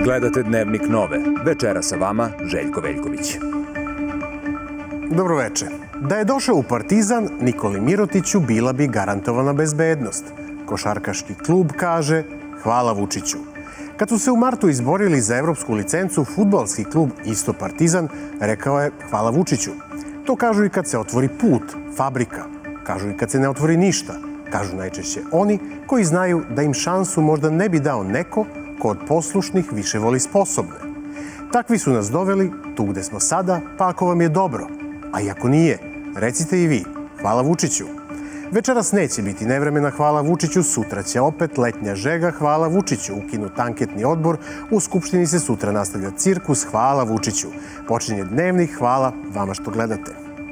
Gledate Dnevnik Nove. Večera sa vama Željko Veljković. Dobroveče. Da je došao u Partizan, Nikoli Mirotiću bila bi garantovana bezbednost. Košarkaški klub kaže hvala Vučiću. Kad su se u martu izborili za evropsku licencu, fudbalski klub isto Partizan rekao je hvala Vučiću. To kažu i kad se otvori put, fabrika. Kažu i kad se ne otvori ništa. Kažu najčešće oni koji znaju da im šansu možda ne bi dao neko ko od poslušnih više voli sposobne. Takvi su nas doveli tu gde smo sada, pa ako vam je dobro. A i ako nije, recite i vi, hvala Vučiću. Večeras neće biti nevremena hvala Vučiću, sutra će opet letnja žega hvala Vučiću, ukinut anketni odbor, u Skupštini se sutra nastavlja cirkus hvala Vučiću. Počinje Dnevnik, hvala vama što gledate.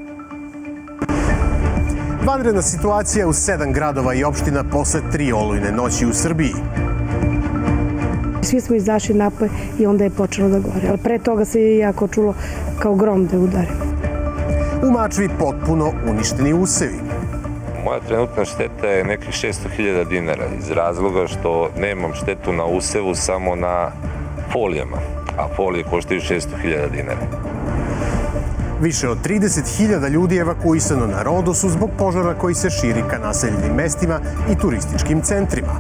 Vanredna situacija u 7 gradova i opština posle 3 olujne noći u Srbiji. Svi smo izašli napolje i onda je počelo da gore. Ali pre toga se je jako čulo kao grom da udari. U Mačvi potpuno uništeni usevi. Moja trenutna šteta je nekih 600.000 dinara iz razloga što nemam štetu na usevu, samo na folijama, a folije koštaju 600.000 dinara. Više od 30.000 ljudi je evakuisano na Rodosu zbog požara koji se širi ka naseljenim mestima i turističkim centrima.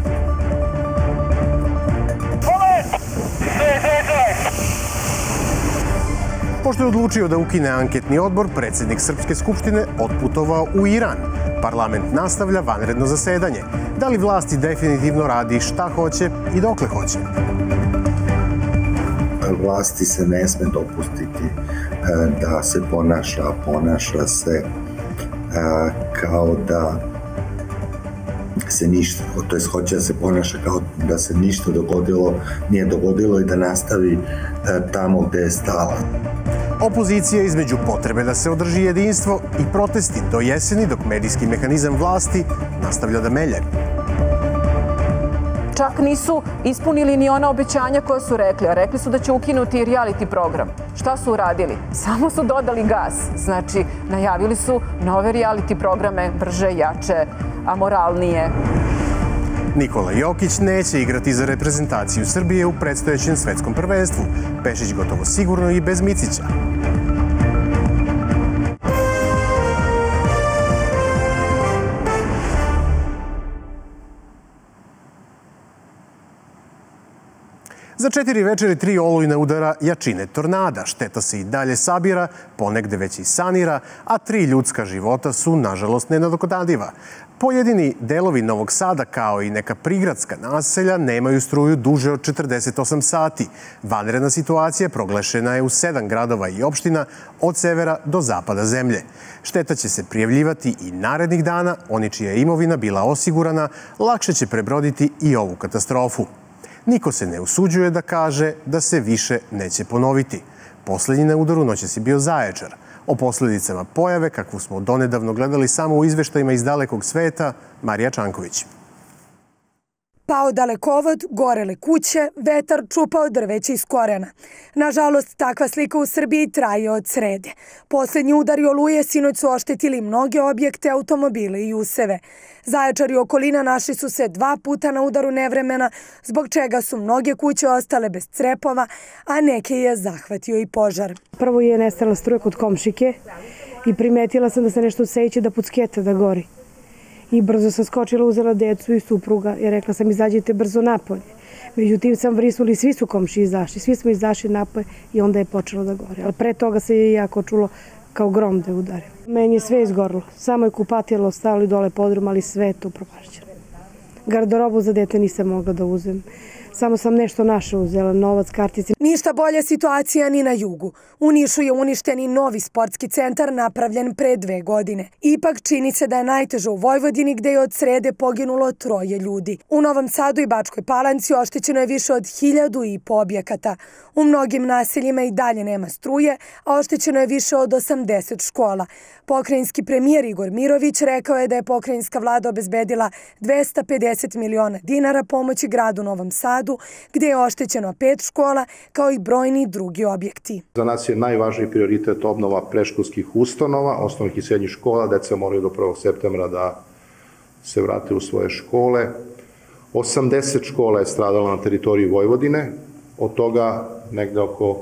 Pošto je odlučio da ukine anketni odbor, predsjednik Srpske skupštine otputovao u Iran. Parlament nastavlja vanredno zasedanje. Da li vlasti definitivno radi šta hoće i dokle hoće? Vlasti se ne sme dopustiti da se ponaša se kao da se ništa, to jest hoće da se ponaša kao da se ništa nije dogodilo i da nastavi tamo gde je stala. Opozicija između potrebe da se održi jedinstvo i protesti do jeseni dok medijski mehanizam vlasti nastavlja da melje. Čak nisu ispunili ni ona obećanja koja su rekli, a rekli su da će ukinuti reality program. Šta su uradili? Samo su dodali gas. Znači, najavili su nove reality programe, brže, jače, amoralnije. Nikola Jokić neće igrati za reprezentaciju Srbije u predstojećem svetskom prvenstvu. Pešić gotovo sigurno i bez Micića. Za 4 večeri 3 olujna udara jačine tornada. Šteta se i dalje sabira, ponegde već i sanira, a 3 ljudska života su, nažalost, nenadoknadiva. Pojedini delovi Novog Sada, kao i neka prigradska naselja, nemaju struju duže od 48 sati. Vanredna situacija proglašena je u 7 gradova i opština od severa do zapada zemlje. Šteta će se prijavljivati i narednih dana. Oni čija je imovina bila osigurana, lakše će prebroditi i ovu katastrofu. Niko se ne usuđuje da kaže da se više neće ponoviti. Poslednji na udaru noćas je bio Zaječar. O posledicama pojave, kakvu smo donedavno gledali samo u izveštajima iz dalekog sveta, Marija Čanković. Pao dalekovod, gorele kuće, vetar čupao drveće iz korena. Nažalost, takva slika u Srbiji traje od srede. Poslednji udari oluje sinoć su oštetili mnoge objekte, automobile i useve. Zaječar i okolina našli su se 2 puta na udaru nevremena, zbog čega su mnoge kuće ostale bez crepova, a neke je zahvatio i požar. Prvo je nestala struja kod komšike i primetila sam da se nešto seće da pucketa da gori. I brzo sam skočila, uzela decu i supruga i rekla sam izađite brzo napolje. Međutim sam vrisnuli, svi su komši izašli, svi smo izašli napolje i onda je počelo da gore. Ali pre toga se je jako čulo kao grom da je udario. Meni je sve izgorilo, samo je kupatilo ostalo i dole podrum, ali sve je to propašćeno. Garderobu za dete nisam mogla da uzem. Samo sam nešto naše uzela, novac, kartice. Ništa bolja situacija ni na jugu. U Nišu je uništen i novi sportski centar napravljen pre 2 godine. Ipak čini se da je najteže u Vojvodini gde je od srede poginulo 3 ljudi. U Novom Sadu i Bačkoj Palanci oštećeno je više od 1.500 objekata. U mnogim naseljima i dalje nema struje, a oštećeno je više od 80 škola. Pokrajinski premijer Igor Mirović rekao je da je pokrajinska vlada obezbedila 250 miliona dinara pomoći gradu Novom Sadu, gde je oštećeno 5 škola, kao i brojni drugi objekti. Za nas je najvažniji prioritet obnova predškolskih ustanova, osnovnih i srednjih škola. Deca moraju do 1. septembra da se vrate u svoje škole. 80 škola je stradala na teritoriji Vojvodine, od toga negde oko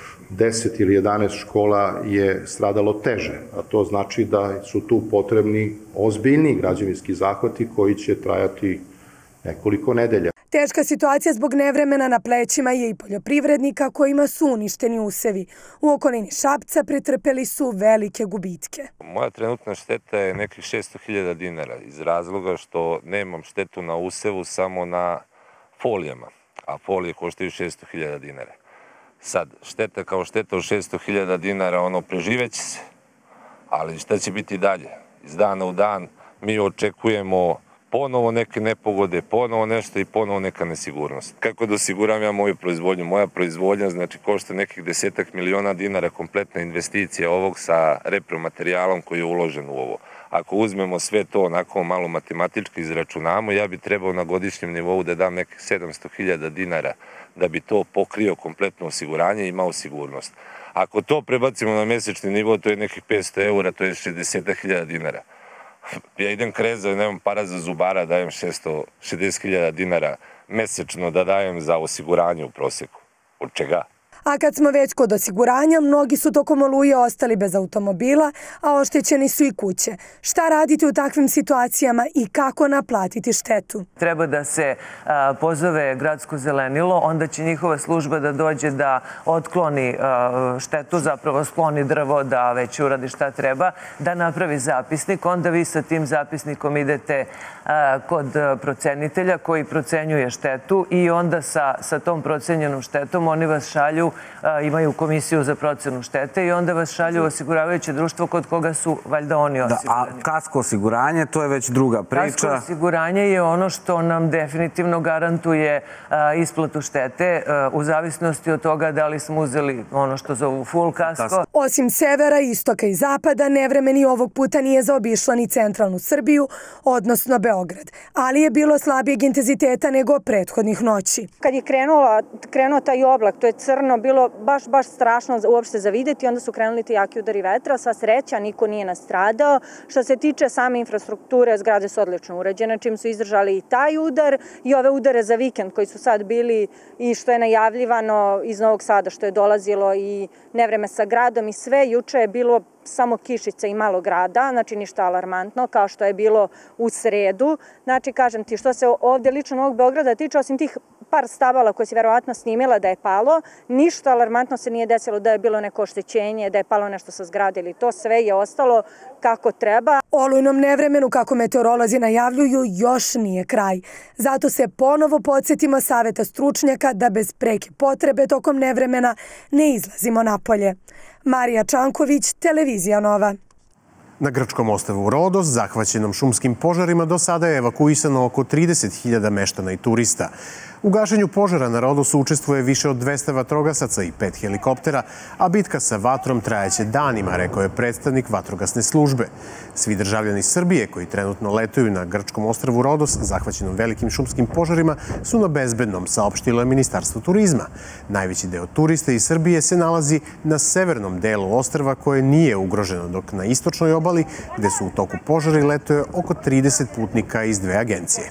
10 ili 11 škola je stradalo teže, a to znači da su tu potrebni ozbiljni građevinski zahvati koji će trajati nekoliko nedelja. Teška situacija zbog nevremena na plećima je i poljoprivrednika kojima su uništeni usevi. U okolini Šapca pretrpeli su velike gubitke. Moja trenutna šteta je nekih 600.000 dinara iz razloga što nemam štetu na usevu, samo na folijama, a folije koštaju 600.000 dinara. Sad, šteta kao šteta od 600.000 dinara, preživeće se, ali šta će biti dalje? Iz dana u dan mi očekujemo ponovo neke nepogode, ponovo nešto i ponovo neka nesigurnost. Kako da osiguram ja moju proizvodnju? Moja proizvodnja košta nekih 10 miliona dinara, kompletna investicija ovog sa repromaterijalom koji je uložen u ovo. Ako uzmemo sve to onako malo matematički izračunamo, ja bi trebao na godišnjem nivou da dam nekih 700.000 dinara da bi to pokrio kompletno osiguranje i imao sigurnost. Ako to prebacimo na mesečni nivo, to je nekih 500 eura, to je 60.000 dinara. Ja idem kreza i nemam para za zubara, dajem 660.000 dinara mesečno da dajem za osiguranje u proseku. Od čega? A kad smo već kod osiguranja, mnogi su tokom oluje ostali bez automobila, a oštećeni su i kuće. Šta raditi u takvim situacijama i kako naplatiti štetu? Treba da se pozove gradsko zelenilo, onda će njihova služba da dođe da otkloni štetu, zapravo skloni drvo, da već uradi šta treba, da napravi zapisnik. Onda vi sa tim zapisnikom idete kod procenitelja koji procenjuje štetu i onda sa tom procenjenom štetom oni vas šalju, imaju komisiju za procenu štete i onda vas šalju osiguravajuće društvo kod koga su valjda oni osigurani. A kasko osiguranje, to je već druga priča. Kasko osiguranje je ono što nam definitivno garantuje isplatu štete u zavisnosti od toga da li smo uzeli ono što zovu full kasko. Osim severa, istoka i zapada, nevremeni ovog puta nije zaobišla ni centralnu Srbiju, odnosno Beograd, ali je bilo slabijeg intenziteta nego prethodnih noći. Kad je krenuo taj oblak, to je crno, bilo baš strašno uopšte za videti, onda su krenuli ti jaki udari vetra, sva sreća, niko nije nastradao. Što se tiče same infrastrukture, zgrade su odlično urađene, čim su izdržali i taj udar i ove udare za vikend koji su sad bili i što je najavljivano iz Novog Sada, što je dolazilo i nevreme sa gradom i sve. Juče je bilo samo kišica i malo grada, znači ništa alarmantno, kao što je bilo u sredu. Znači, kažem ti, što se ovde lično Novog Beograda tiče, osim tih par stabala koje si verovatno snimila da je palo, ništa alarmantno se nije desilo da je bilo neko oštećenje, da je palo nešto sa zgrade ili to, sve je ostalo kako treba. Olujnom nevremenu, kako meteorolozi najavljuju, još nije kraj. Zato se ponovo podsjetimo saveta stručnjaka da bez preke potrebe tokom nevremena ne izlazimo napolje. Marija Čanković, Televizija Nova. Na grčkom ostrvu Rodos, zahvaćenom šumskim požarima, do sada je evakuisano oko 30.000 meštana i turista. U gašenju požara na Rodosu učestvuje više od 200 vatrogasaca i 5 helikoptera, a bitka sa vatrom trajaće danima, rekao je predstavnik vatrogasne službe. Svi državljani Srbije koji trenutno letuju na grčkom ostrvu Rodos, zahvaćenom velikim šumskim požarima, su na bezbednom, saopštilo je Ministarstvo turizma. Najveći deo turista iz Srbije se nalazi na severnom delu ostrva koje nije ugroženo, dok na istočnoj obali, gde su u toku požari, letuje oko 30 putnika iz dve agencije.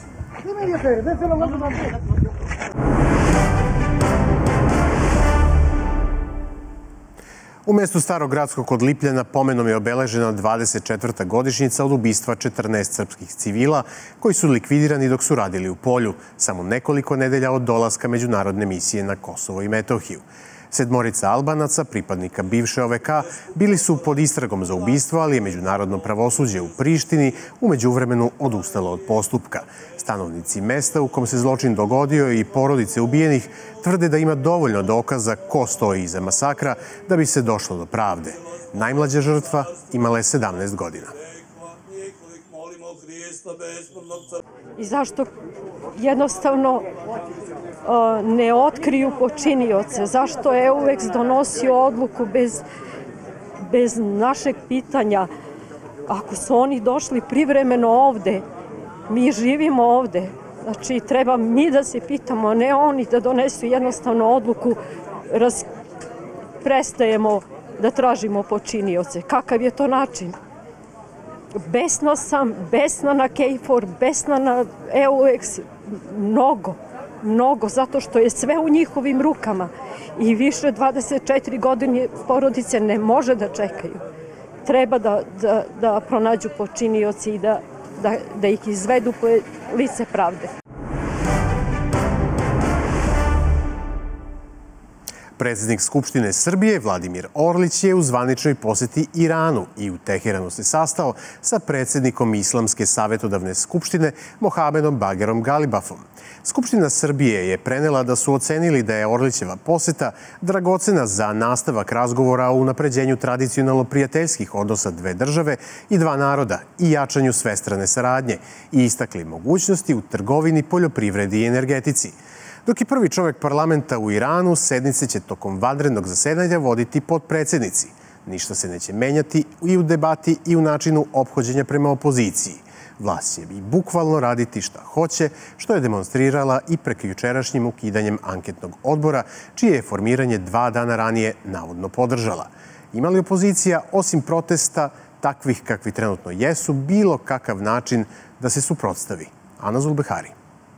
U mestu Starogradskog kod Lipljana pomenom je obeležena 24. godišnjica od ubistva 14 srpskih civila koji su likvidirani dok su radili u polju, samo nekoliko nedelja od dolaska međunarodne misije na Kosovo i Metohiju. 7 Albanaca, pripadnika bivše OVK, bili su pod istragom za ubistvo, ali je međunarodno pravosuđe u Prištini u međuvremenu odustalo od postupka. Stanovnici mesta u kom se zločin dogodio i porodice ubijenih tvrde da ima dovoljno dokaza ko stoji iza masakra da bi se došlo do pravde. Najmlađa žrtva imala je 17 godina. I zašto jednostavno ne otkriju počinioce? Zašto je EUX donosio odluku bez našeg pitanja? Ako su oni došli privremeno ovde, mi živimo ovde, znači treba mi da se pitamo, ne oni da donesu jednostavno odluku, prestajemo da tražimo počinioce. Kakav je to način? Besna sam, besna na KFOR, besna na EUX, mnogo, zato što je sve u njihovim rukama. I više 24 godine porodice ne može da čekaju. Treba da pronađu počinioci i da ih izvedu po lice pravde. Predsjednik Skupštine Srbije Vladimir Orlić je u zvaničnoj posjeti Iranu i u Teheranu se sastao sa predsjednikom Islamske savjetodavne skupštine Mohamedom Bagerom Galibafom. Skupština Srbije je prenela da su ocenili da je Orlićeva posjeta dragocena za nastavak razgovora o unapređenju tradicionalno prijateljskih odnosa dve države i dva naroda i jačanju svestrane saradnje i istakli mogućnosti u trgovini, poljoprivredi i energetici. Dok je prvi čovjek parlamenta u Iranu, sednice će tokom vanrednog zasedanja voditi potpredsjednici. Ništa se neće menjati i u debati i u načinu ophođenja prema opoziciji. Vlast će i bukvalno raditi šta hoće, što je demonstrirala i prekjučerašnjim ukidanjem anketnog odbora, čije je formiranje 2 dana ranije navodno podržala. Ima li opozicija, osim protesta, takvih kakvi trenutno jesu, bilo kakav način da se suprotstavi? Ana Zulbehari.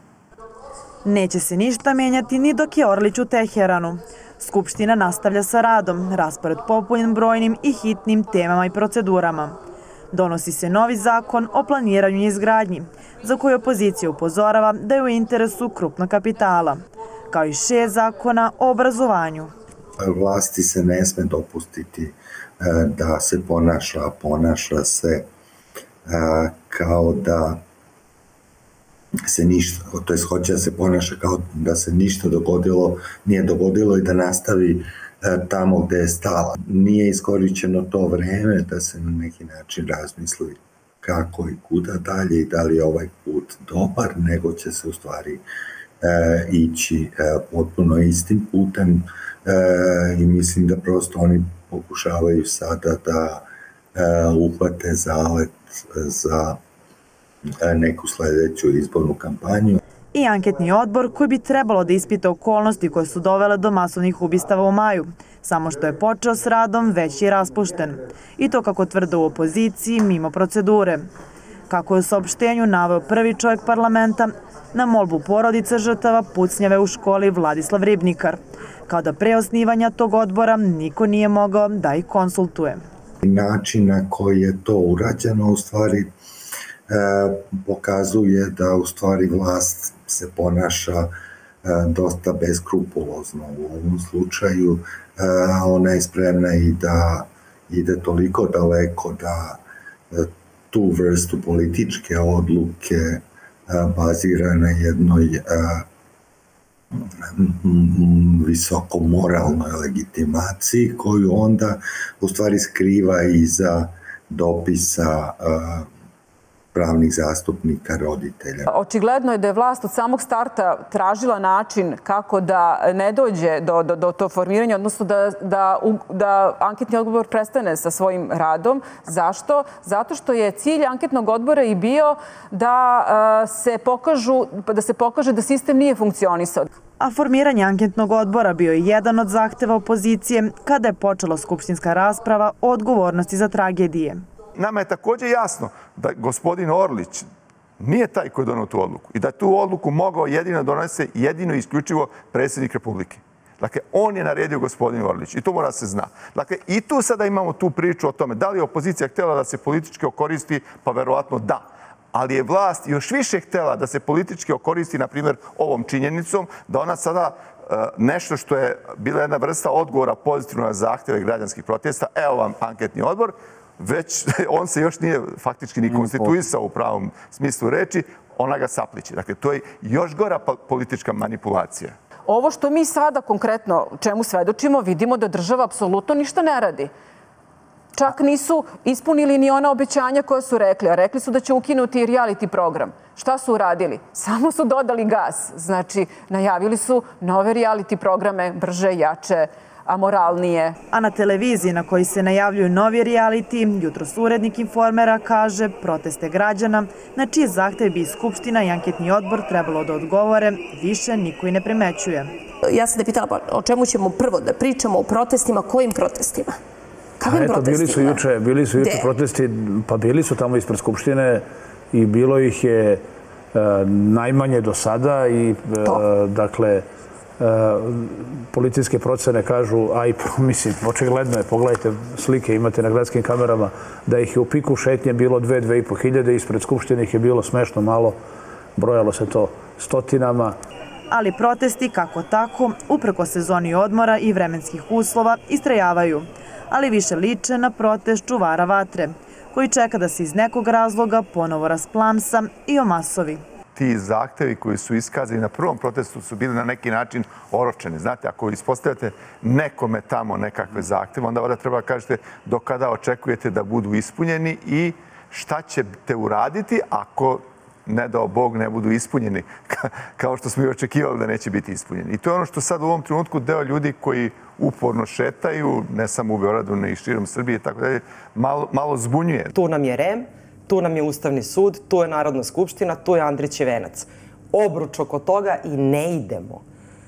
Neće se ništa menjati ni dok je Orlić u Teheranu. Skupština nastavlja sa radom, raspored popunjen brojnim i hitnim temama i procedurama. Donosi se novi zakon o planiranju i izgradnji, za koju opozicija upozorava da je u interesu krupnog kapitala, kao i 6 zakona o obrazovanju. Vlasti se ne sme dopustiti da se ponaša se kao da se ništa, to jest hoće da se ponaša kao da se ništa nije dogodilo i da nastavi tamo gde je stala. Nije iskorišćeno to vreme da se na neki način razmisli kako i kuda dalje i da li je ovaj put dobar, nego će se u stvari ići potpuno istim putem i mislim da prosto oni pokušavaju sada da uhvate zalet za neku sledeću izbornu kampanju. I anketni odbor koji bi trebalo da ispita okolnosti koje su dovele do masovnih ubistava u maju, samo što je počeo s radom već je raspušten. I to kako tvrde u opoziciji mimo procedure. Kako je u saopštenju naveo prvi čovjek parlamenta na molbu porodice žrtava pucnjave u školi Vladislav Ribnikar, kao da pre osnivanja tog odbora niko nije mogao da ih konsultuje. Način na koji je to urađeno u stvari pokazuje da u stvari vlast se ponaša dosta beskrupulozno u ovom slučaju. Ona je spremna i da ide toliko daleko da tu vrstu političke odluke bazira na jednoj visoko moralnoj legitimaciji koju onda u stvari skriva iza dopisa pravnih zastupnika, roditelja. Očigledno je da je vlast od samog starta tražila način kako da ne dođe do to formiranja, odnosno da anketni odbor prestane sa svojim radom. Zašto? Zato što je cilj anketnog odbora i bio da se pokaže da sistem nije funkcionisao. A formiranje anketnog odbora bio je jedan od zahteva opozicije kada je počela skupštinska rasprava o odgovornosti za tragedije. Nama je također jasno da gospodin Orlić nije taj koji je donao tu odluku i da tu odluku mogao jedino donese jedino i isključivo predsjednik Republike. Dakle, on je naredio gospodin Orlić i to mora se zna. Dakle, i tu sada imamo tu priču o tome da li je opozicija htjela da se politički okoristi, pa verovatno da. Ali je vlast još više htjela da se politički okoristi, na primjer, ovom činjenicom, da ona sada nešto što je bila jedna vrsta odgovora pozitivno na zahtjeve građanskih protesta, evo vam anketni odbor, već on se još nije faktički ni konstituisao u pravom smislu reči, ona ga sapliće. Dakle, to je još gora politička manipulacija. Ovo što mi sada konkretno čemu svedočimo, vidimo da država apsolutno ništa ne radi. Čak nisu ispunili ni ona obećanja koja su rekli, a rekli su da će ukinuti reality program. Šta su uradili? Samo su dodali gas. Znači, najavili su nove reality programe, brže, jače, amoralnije. A na televiziji na kojoj se najavljuju novi reality, jutros urednik Informera kaže proteste građana, na čije zahteve bi Skupština i anketni odbor trebalo da odgovore, više niko i ne primećuje. Ja sam da pitala o čemu ćemo prvo da pričamo, o protestima, kojim protestima? Kakvim protestima? Bili su juče protesti, pa bili su tamo ispred Skupštine i bilo ih je najmanje do sada i dakle policijske procene kažu, a i mislim, očigledno je, pogledajte slike, imate na gradskim kamerama, da ih je u piku šetnje bilo 2-2,5 hiljade, ispred Skupštine ih je bilo smešno malo, brojalo se to stotinama. Ali protesti, kako tako, upreko sezoni odmora i vremenskih uslova, istrajavaju, ali više liče na protest čuvara vatre, koji čeka da se iz nekog razloga ponovo rasplamsa i omasovi. Ti zahtevi koji su iskazani na prvom protestu su bili na neki način oročeni. Znate, ako ispostavljate nekome tamo nekakve zahteve, onda treba kažete do kada očekujete da budu ispunjeni i šta ćete uraditi ako, ne dao Bog, ne budu ispunjeni, kao što smo i očekivali da neće biti ispunjeni. I to je ono što sad u ovom trenutku deo ljudi koji uporno šetaju, ne samo u Beogradu, ne i širom Srbije i tako dalje, malo zbunjuje. Tu nam je REM, tu nam je Ustavni sud, tu je Narodna skupština, tu je Andrićev venac. Obruč oko toga i ne idemo.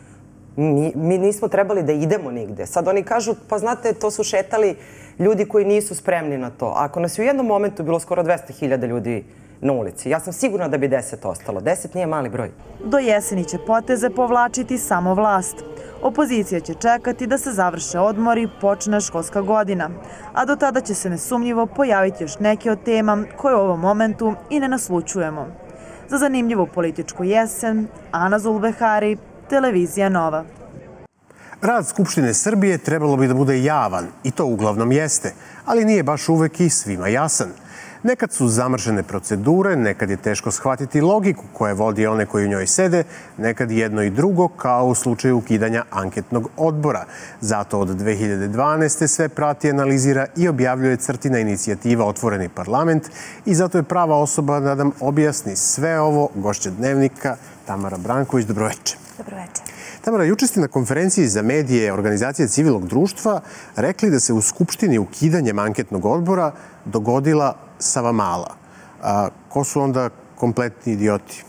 Mi nismo trebali da idemo nigde. Sad oni kažu, pa znate, to su šetali ljudi koji nisu spremni na to. Ako nas je u jednom momentu bilo skoro 200.000 ljudi na ulici, ja sam sigurna da bi 10 ostalo. 10 nije mali broj. Do jeseni će poteze povlačiti samo vlast. Opozicija će čekati da se završe odmori i počne školska godina, a do tada će se nesumnjivo pojaviti još neke od tema koje u ovom momentu i ne naslučujemo. Za zanimljivu političku jesen, Ana Zulbehari, Televizija Nova. Rad Skupštine Srbije trebalo bi da bude javan, i to uglavnom jeste, ali nije baš uvek i svima jasan. Nekad su zamršene procedure, nekad je teško shvatiti logiku koja vodi one koji u njoj sede, nekad jedno i drugo, kao u slučaju ukidanja anketnog odbora. Zato od 2012. sve prati, analizira i objavljuje Crtina inicijativa Otvoreni parlament i zato je prava osoba da nam objasni sve ovo gošća Dnevnika Tamara Branković. Dobroveče. Dobroveče. Tamara, juče ste na konferenciji za medije Organizacije civilnog društva rekli da se u Skupštini ukidanjem anketnog odbora dogodila Savamala. Ko su onda kompletni idioti?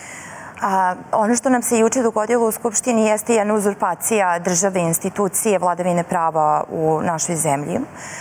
Ono što nam se juče dogodilo u Skupštini jeste jedna uzurpacija države, institucije, vladavine prava u našoj zemlji.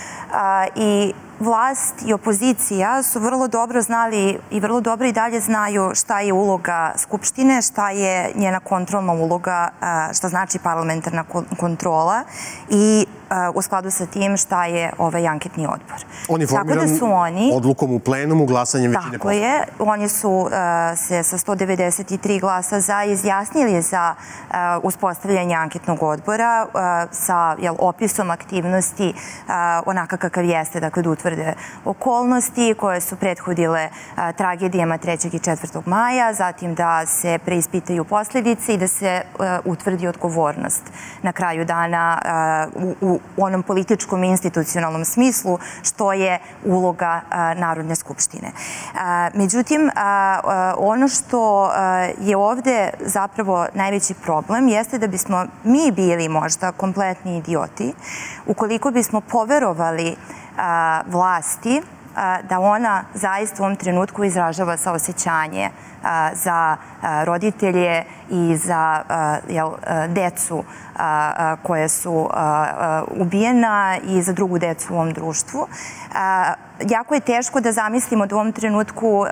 I vlast i opozicija su vrlo dobro znali i vrlo dobro i dalje znaju šta je uloga Skupštine, šta je njena kontrolna uloga, šta znači parlamentarna kontrola i u skladu sa tim šta je ovaj anketni odbor. On je formiran odlukom u plenumu, glasanjem većine poslanika. Tako je. Oni su se sa 193 glasa za izjasnili za uspostavljanje anketnog odbora sa opisom aktivnosti onaka kakav jeste, dakle da utvrde okolnosti koje su prethodile tragedijama 3. i 4. maja, zatim da se preispitaju posljedice i da se utvrdi odgovornost na kraju dana u onom političkom i institucionalnom smislu što je uloga Narodne skupštine. Međutim, ono što je ovde zapravo najveći problem jeste da bismo mi bili možda kompletni idioti ukoliko bismo poverovali vlasti da ona zaista u ovom trenutku izražava saosećanje za roditelje i za decu koje su ubijena i za drugu decu u ovom društvu. Jako je teško da zamislimo da u ovom trenutku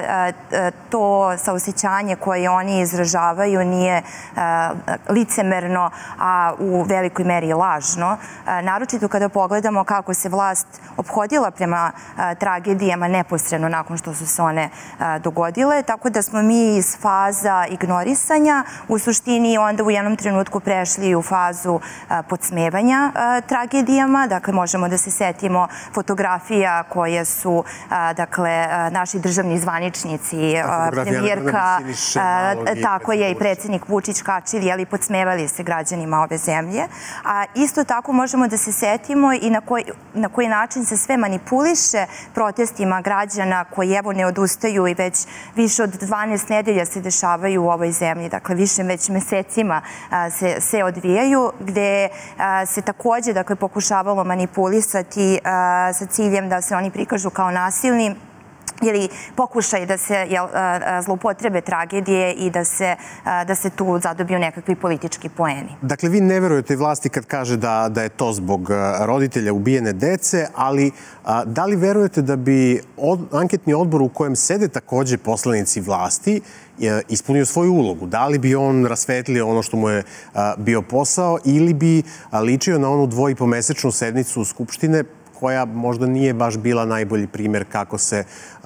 to saosećanje koje oni izražavaju nije licemerno, a u velikoj meri lažno. Naročito kada pogledamo kako se vlast ophodila prema tragedijama neposredno nakon što su se one dogodile, tako da smo mi iz faza ignorisanja u suštini onda u jednom trenutku prešli u fazu podsmevanja tragedijama. Dakle, možemo da se setimo fotografija koje su, dakle, naši državni zvaničnici, premijerka, tako je i predsjednik Vučić kačili, podsmevali se građanima ove zemlje. A isto tako možemo da se setimo i na koji način se sve manipuliše protestima građana koji evo ne odustaju i već više od 12 nedelja se dešavaju u ovoj zemlji. Dakle, više već mesecima se odvijaju, gde se takođe pokušavalo manipulisati sa ciljem da se oni prikažu kao nasilni ili pokušaj da se zloupotrebe tragedije i da se tu zadobiju nekakvi politički poeni. Dakle, vi ne verujete vlasti kad kaže da je to zbog roditelja ubijene dece, ali da li verujete da bi anketni odbor u kojem sede takođe poslanici vlasti ispunio svoju ulogu? Da li bi on rasvetlio ono što mu je bio posao ili bi ličio na onu 2,5-mesečnu sednicu Skupštine koja možda nije baš bila najbolji primjer kako se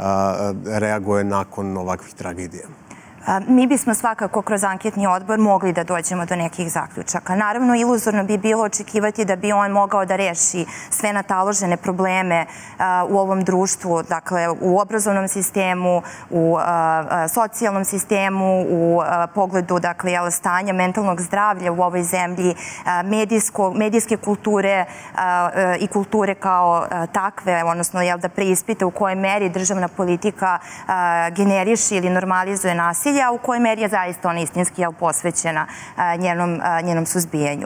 reaguje nakon ovakvih tragedija? Mi bismo svakako kroz anketni odbor mogli da dođemo do nekih zaključaka. Naravno, iluzorno bi bilo očekivati da bi on mogao da reši sve nataložene probleme u ovom društvu, dakle u obrazovnom sistemu, u socijalnom sistemu, u pogledu stanja mentalnog zdravlja u ovoj zemlji, medijske kulture i kulture kao takve, odnosno da preispita u kojoj meri državna politika generiše ili normalizuje nasilje, a u kojoj meri je zaista ona istinski posvećena njenom suzbijanju.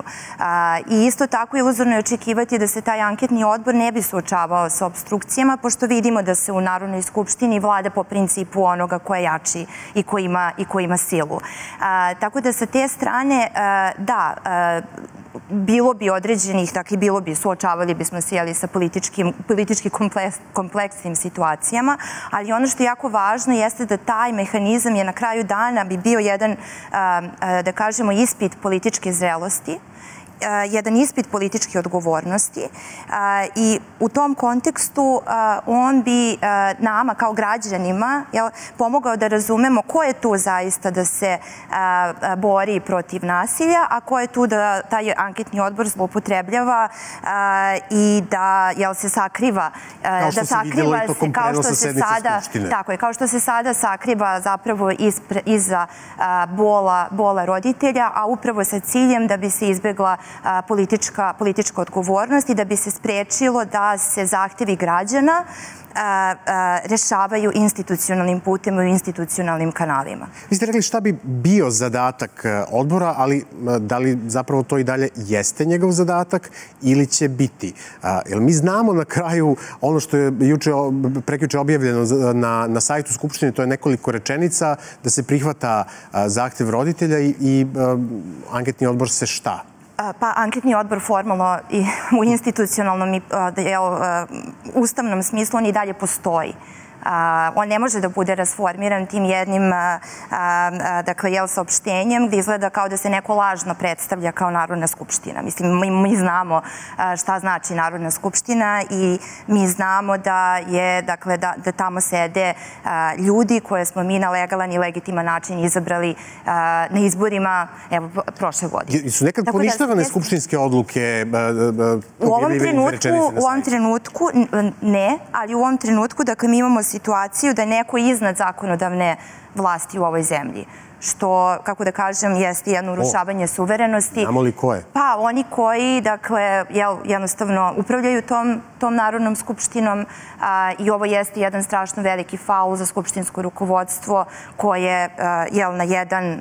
I isto tako iluzorno je očekivati da se taj anketni odbor ne bi suočavao sa obstrukcijama, pošto vidimo da se u Narodnoj skupštini vlada po principu onoga ko je jači i ko ima silu. Tako da sa te strane, da, bilo bi određenih, dakle, suočavali bismo se sa politički kompleksnim situacijama, ali ono što je jako važno jeste da taj mehanizam je na kraju dana bi bio jedan, da kažemo, ispit političke zrelosti, jedan ispit političke odgovornosti i u tom kontekstu on bi nama kao građanima pomogao da razumemo ko je tu zaista da se bori protiv nasilja, a ko je tu da taj anketni odbor zloupotrebljava i da se sakriva, kao što se vidjelo i tokom prenosa sednice Skupštine. Tako je, kao što se sada sakriva zapravo iza bola roditelja, a upravo sa ciljem da bi se izbegla politička odgovornost i da bi se sprečilo da se zahtevi građana rešavaju institucionalnim putem i institucionalnim kanalima. Vi ste rekli šta bi bio zadatak odbora, ali da li zapravo to i dalje jeste njegov zadatak ili će biti? Jer mi znamo na kraju ono što je prekjuče objavljeno na sajtu Skupštine, to je nekoliko rečenica, da se prihvata zahtev roditelja i anketni odbor se šta? Pa, anketni odbor formalno i u institucionalnom i ustavnom smislu on i dalje postoji. On ne može da bude rasformiran tim jednim saopštenjem gde izgleda kao da se neko lažno predstavlja kao Narodna skupština. Mislim, mi znamo šta znači Narodna skupština i mi znamo da tamo sede ljudi koje smo mi na legalan i legitiman način izabrali na izborima prošle godine. Su nekad poništavane skupštinske odluke? U ovom trenutku ne, ali u ovom trenutku mi imamo situaciju da je neko iznad zakonodavne vlasti u ovoj zemlji. Što, kako da kažem, jeste jedno urušavanje suverenosti. Znamo li ko je? Pa, oni koji, dakle, jednostavno upravljaju tom Narodnom skupštinom i ovo jeste jedan strašno veliki faul za skupštinsko rukovodstvo koje, na jedan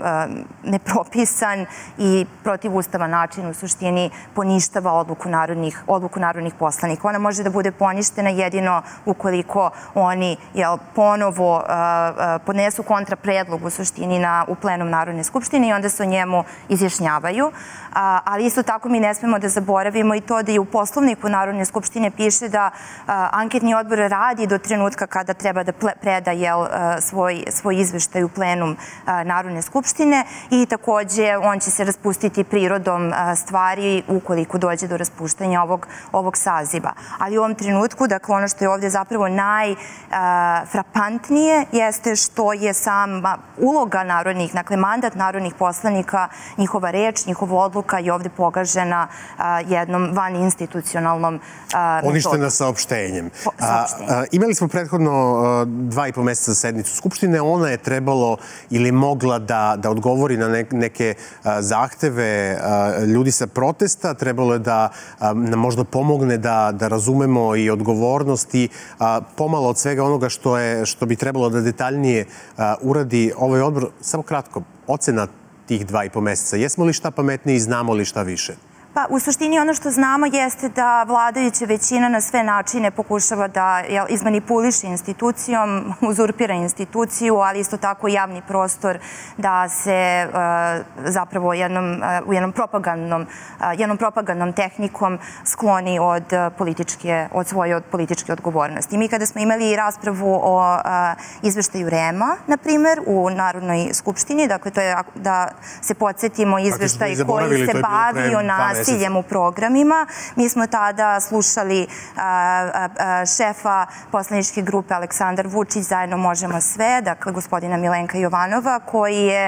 nepropisan i protivustavan način u suštini poništava odluku narodnih poslanika. Ona može da bude poništena jedino ukoliko oni, ponovo podnesu kontrapredlog u suštini u plenum Narodne skupštine i onda se o njemu izjašnjavaju. Ali isto tako mi ne smemo da zaboravimo i to da i u Poslovniku Narodne skupštine piše da anketni odbor radi do trenutka kada treba da preda svoj izveštaj u plenum Narodne skupštine i takođe on će se raspustiti prirodom stvari ukoliko dođe do raspuštanja ovog saziva. Ali u ovom trenutku, dakle, ono što je ovdje zapravo najfrapantnije jeste što je sama uloga narodnih, dakle, mandat narodnih poslanika, njihova reč, njihova odluka je ovdje pogažena jednom vaninstitucionalnom metodom. Poništena saopštenjem. Imali smo prethodno 2,5 meseca za sednicu Skupštine. Ona je trebalo ili mogla da odgovori na neke zahteve ljudi sa protesta. Trebalo je da nam možda pomogne da razumemo i odgovornost i pomalo od svega onoga što bi trebalo da detaljnije uradi ovaj odbor. Samo kratko, ocena tih 2,5 meseca. Jesmo li šta pametniji i znamo li šta više? Pa u suštini ono što znamo jeste da vladajuća većina na sve načine pokušava da izmanipuliše institucijom, uzurpira instituciju, ali isto tako i javni prostor da se zapravo jednom propagandnom tehnikom skloni od svoje političke odgovornosti. Mi kada smo imali raspravu o izveštaju REM-a, na primer, u Narodnoj skupštini, dakle to je da se podsjetimo izveštaj koji se bavio nasiljem u programima. Mi smo tada slušali šefa poslaničke grupe Aleksandar Vučić, zajedno možemo sve, dakle gospodina Milenka Jovanova, koji je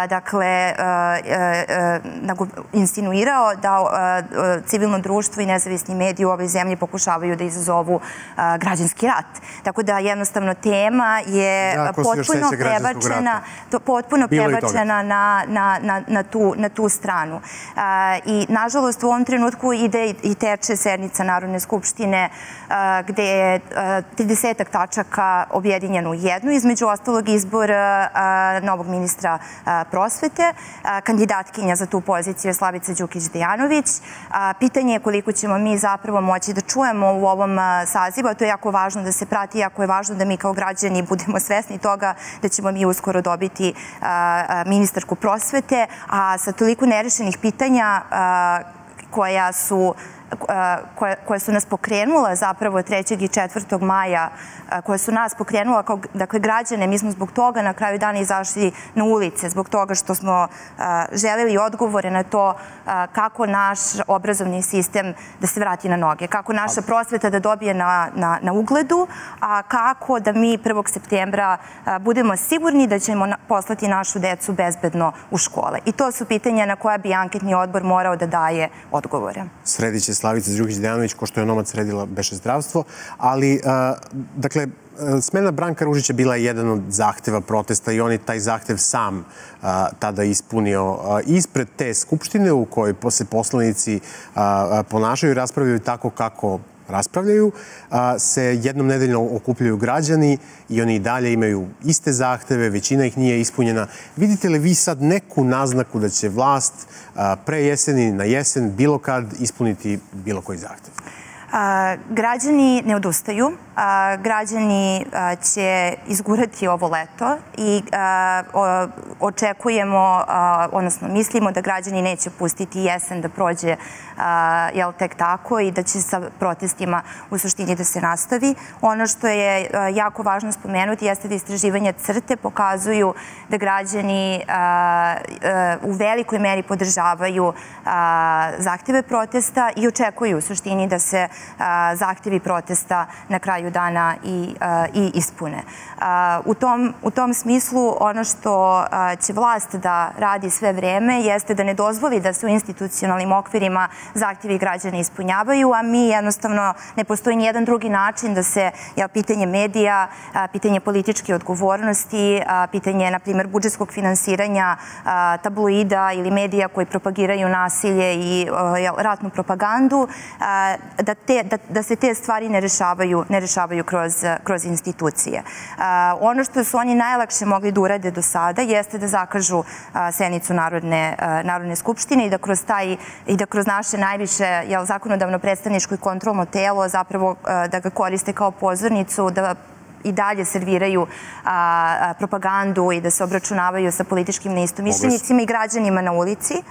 insinuirao da civilno društvo i nezavisni mediji u ovoj zemlji pokušavaju da izazovu građanski rat. Tako da jednostavno tema je potpuno prebačena na tu stranu. I nažalost u ovom trenutku ide i teče sednica Narodne skupštine gde je 30 tačaka objedinjeno u jednu, između ostalog izbor novog ministra prosvete. Kandidatkinja za tu poziciju je Slavica Đukić-Dejanović. Pitanje je koliko ćemo mi zapravo moći da čujemo u ovom sazivu, a to je jako važno da se prati, jako je važno da mi kao građani budemo svesni toga da ćemo mi uskoro dobiti ministarku prosvete, a sa toliko nerešenih pitanja koja su nas pokrenula zapravo 3. i 4. maja, koja su nas pokrenula kao građane. Mi smo zbog toga na kraju dana izašli na ulice, zbog toga što smo želeli odgovore na to kako naš obrazovni sistem da se vrati na noge, kako naša prosveta da dobije na ugledu, a kako da mi 1. septembra budemo sigurni da ćemo poslati našu decu bezbedno u škole. I to su pitanja na koja bi anketni odbor morao da daje odgovore. Sredit će Slavica Đukić-Dejanović, ko što je onomad sredila beše zdravstvo, ali, dakle, smena Branka Ružića bila je jedan od zahteva protesta i on je taj zahtev sam tada ispunio. Ispred te skupštine u kojoj se poslanici ponašaju i raspravljaju tako kako raspravljaju, se jednom nedeljno okupljaju građani i oni i dalje imaju iste zahteve, većina ih nije ispunjena. Vidite li vi sad neku naznaku da će vlast pre jeseni, na jesen, bilo kad ispuniti bilo koji zahtev? Građani ne odustaju. Građani će izgurati ovo leto i očekujemo, odnosno mislimo da građani neće pustiti jesen da prođe tek tako i da će sa protestima u suštini da se nastavi. Ono što je jako važno spomenuti jeste da istraživanja CRTE pokazuju da građani u velikoj meri podržavaju zahteve protesta i očekuju u suštini da se zahtevi protesta na kraju dana i ispune. U tom smislu ono što će vlast da radi sve vreme jeste da ne dozvoli da se u institucionalnim okvirima zahtjevi građana ispunjavaju, a mi jednostavno ne postoji nijedan drugi način da se pitanje medija, pitanje političke odgovornosti, pitanje, na primjer, budžetskog finansiranja tabloida ili medija koji propagiraju nasilje i ratnu propagandu, da se te stvari ne rešavaju kroz institucije. Ono što su oni najlakše mogli da urade do sada jeste da zakažu sednicu Narodne skupštine i da kroz naše najviše zakonodavno predstavničko i kontrolno telo zapravo da ga koriste kao pozornicu, da i dalje serviraju propagandu i da se obračunavaju sa političkim neistomišljenicima i građanima na ulici.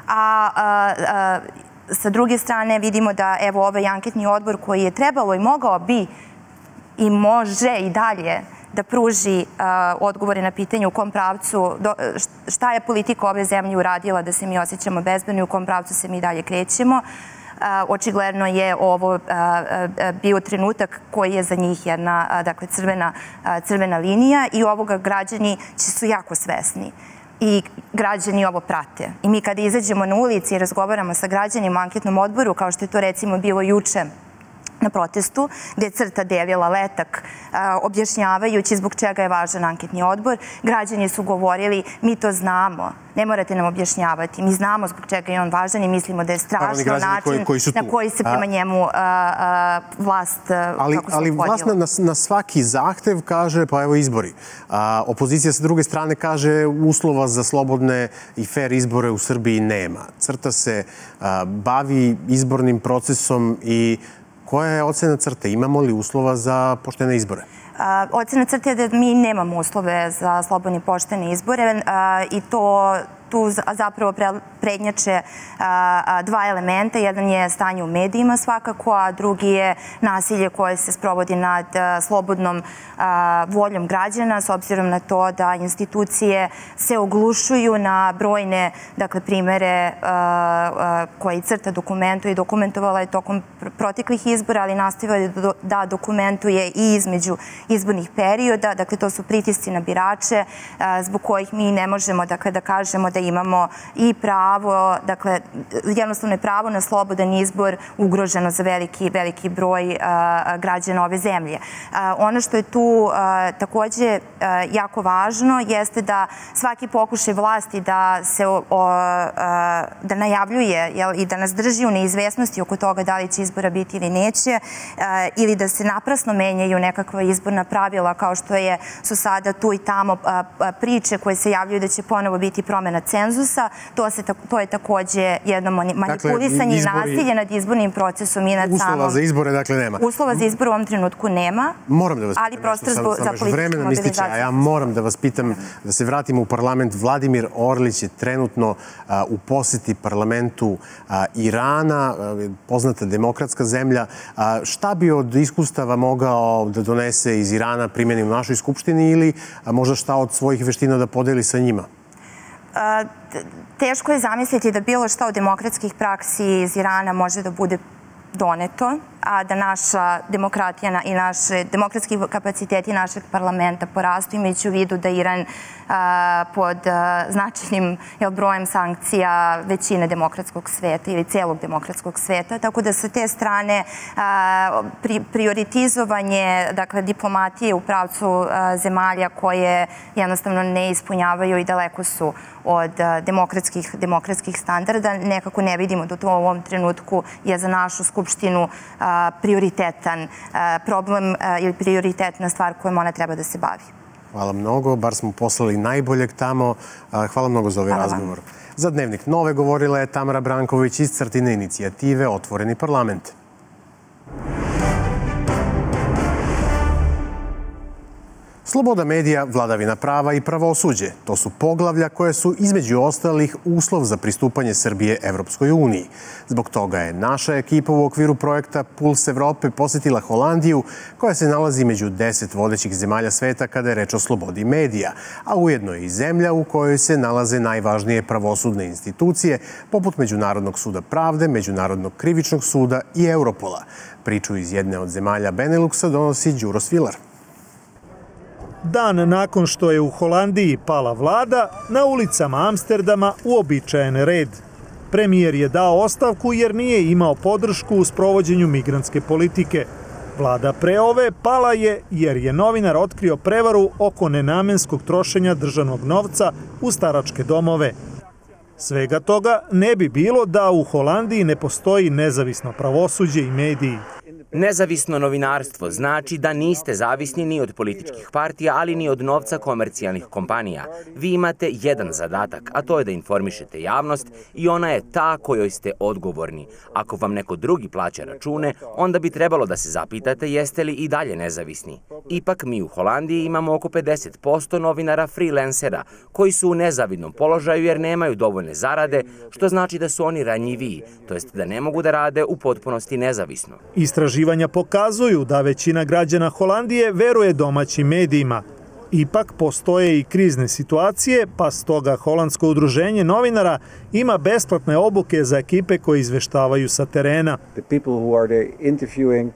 A sa druge strane vidimo da evo ovaj anketni odbor koji je trebalo i mogao bi i može i dalje da pruži odgovore na pitanje u kom pravcu, šta je politika ove zemlje uradila da se mi osjećamo bezbedno i u kom pravcu se mi dalje krećemo. Očigledno je ovo bio trenutak koji je za njih jedna crvena linija i ovoga građani su jako svesni. I građani ovo prate. I mi kada izađemo na ulici i razgovaramo sa građanima u anketnom odboru, kao što je to recimo bilo juče na protestu, gde je CRTA delila letak objašnjavajući zbog čega je važan anketni odbor. Građani su govorili, mi to znamo, ne morate nam objašnjavati, mi znamo zbog čega je on važan i mislimo da je strašno način na koji se prema njemu vlast kako se ali vlast na svaki zahtev kaže pa evo izbori. Opozicija sa druge strane kaže uslova za slobodne i fair izbore u Srbiji nema. CRTA se bavi izbornim procesom i koja je ocena CRTA? Imamo li uslova za poštene izbore? Ocena CRTA je da mi nemamo uslove za slobodne i poštene izbore i to tu zapravo prednjače dva elementa. Jedan je stanje u medijima svakako, a drugi je nasilje koje se sprovodi nad slobodnom voljom građana, s obzirom na to da institucije se oglušuju na brojne primere koje CRTA dokumentuje i dokumentovala je tokom proteklih izbora, ali nastavila da dokumentuje i između izbornih perioda. Dakle, to su pritisci na birače zbog kojih mi ne možemo da kažemo da imamo i pravo, dakle, jednostavno je pravo na slobodan izbor ugroženo za veliki broj građana ove zemlje. Ono što je tu takođe jako važno jeste da svaki pokušaj vlasti da najavljuje i da nas drži u neizvesnosti oko toga da li će izbora biti ili neće, ili da se naprasno menjaju nekakva izborna pravila kao što su sada tu i tamo priče koje se javljaju da će ponovo biti promena cenzusa. To je takođe jedno manipulisanje i nasilje nad izbornim procesom i nad samom... Uslova za izbore, dakle, nema. Uslova za izbore u ovom trenutku nema, ali prostor za političku mobilizaciju. Ja moram da vas pitam, da se vratimo u parlament. Vladimir Orlić je trenutno u poseti parlamentu Irana, poznata demokratska zemlja. Šta bi od iskustava mogao da donese iz Irana primjeni u našoj skupštini ili možda šta od svojih veština da podeli sa njima? Teško je zamisliti da bilo šta od demokratskih praksi iz Irana može da bude doneto, a da naša demokratija i naše demokratski kapaciteti našeg parlamenta porastu, imajući u vidu da Iran pod značajnim brojem sankcija većine demokratskog sveta ili celog demokratskog sveta. Tako da sa te strane prioritizovanje diplomatije u pravcu zemalja koje jednostavno ne ispunjavaju i daleko su od demokratskih standarda. Nekako ne vidimo da to u ovom trenutku je za našu skupštinu prioritetan problem ili prioritetna stvar kojom ona treba da se bavi. Hvala mnogo, bar smo poslali najboljeg tamo. Hvala mnogo za ovaj razgovor. Za Dnevnik Nove govorila je Tamara Branković iz CRTA-ine inicijative Otvoreni parlament. Sloboda medija, vladavina prava i pravosuđe. To su poglavlja koje su između ostalih uslov za pristupanje Srbije Evropskoj uniji. Zbog toga je naša ekipa u okviru projekta Puls Evrope posetila Holandiju, koja se nalazi među 10 vodećih zemalja sveta kada je reč o slobodi medija, a ujedno je i zemlja u kojoj se nalaze najvažnije pravosudne institucije, poput Međunarodnog suda pravde, Međunarodnog krivičnog suda i Europola. Priču iz jedne od zemalja Beneluxa donosi Đuro Svilar. Dan nakon što je u Holandiji pala vlada, na ulicama Amsterdama uobičajen red. Premijer je dao ostavku jer nije imao podršku u sprovođenju migrantske politike. Vlada pre ove pala je jer je novinar otkrio prevaru oko nenamenskog trošenja državnog novca u staračke domove. Svega toga ne bi bilo da u Holandiji ne postoji nezavisno pravosuđe i mediji. Nezavisno novinarstvo znači da niste zavisni ni od političkih partija, ali ni od novca komercijalnih kompanija. Vi imate jedan zadatak, a to je da informišete javnost i ona je ta kojoj ste odgovorni. Ako vam neko drugi plaća račune, onda bi trebalo da se zapitate jeste li i dalje nezavisni. Ipak mi u Holandiji imamo oko 50% novinara freelancera koji su u nezavidnom položaju jer nemaju dovoljne zarade, što znači da su oni ranjiviji, to jest da ne mogu da rade u potpunosti nezavisno. Istraživanja pokazuju da većina građana Holandije veruje domaćim medijima. Ipak postoje i krizne situacije, pa stoga Holandsko udruženje novinara ima besplatne obuke za ekipe koje izveštavaju sa terena.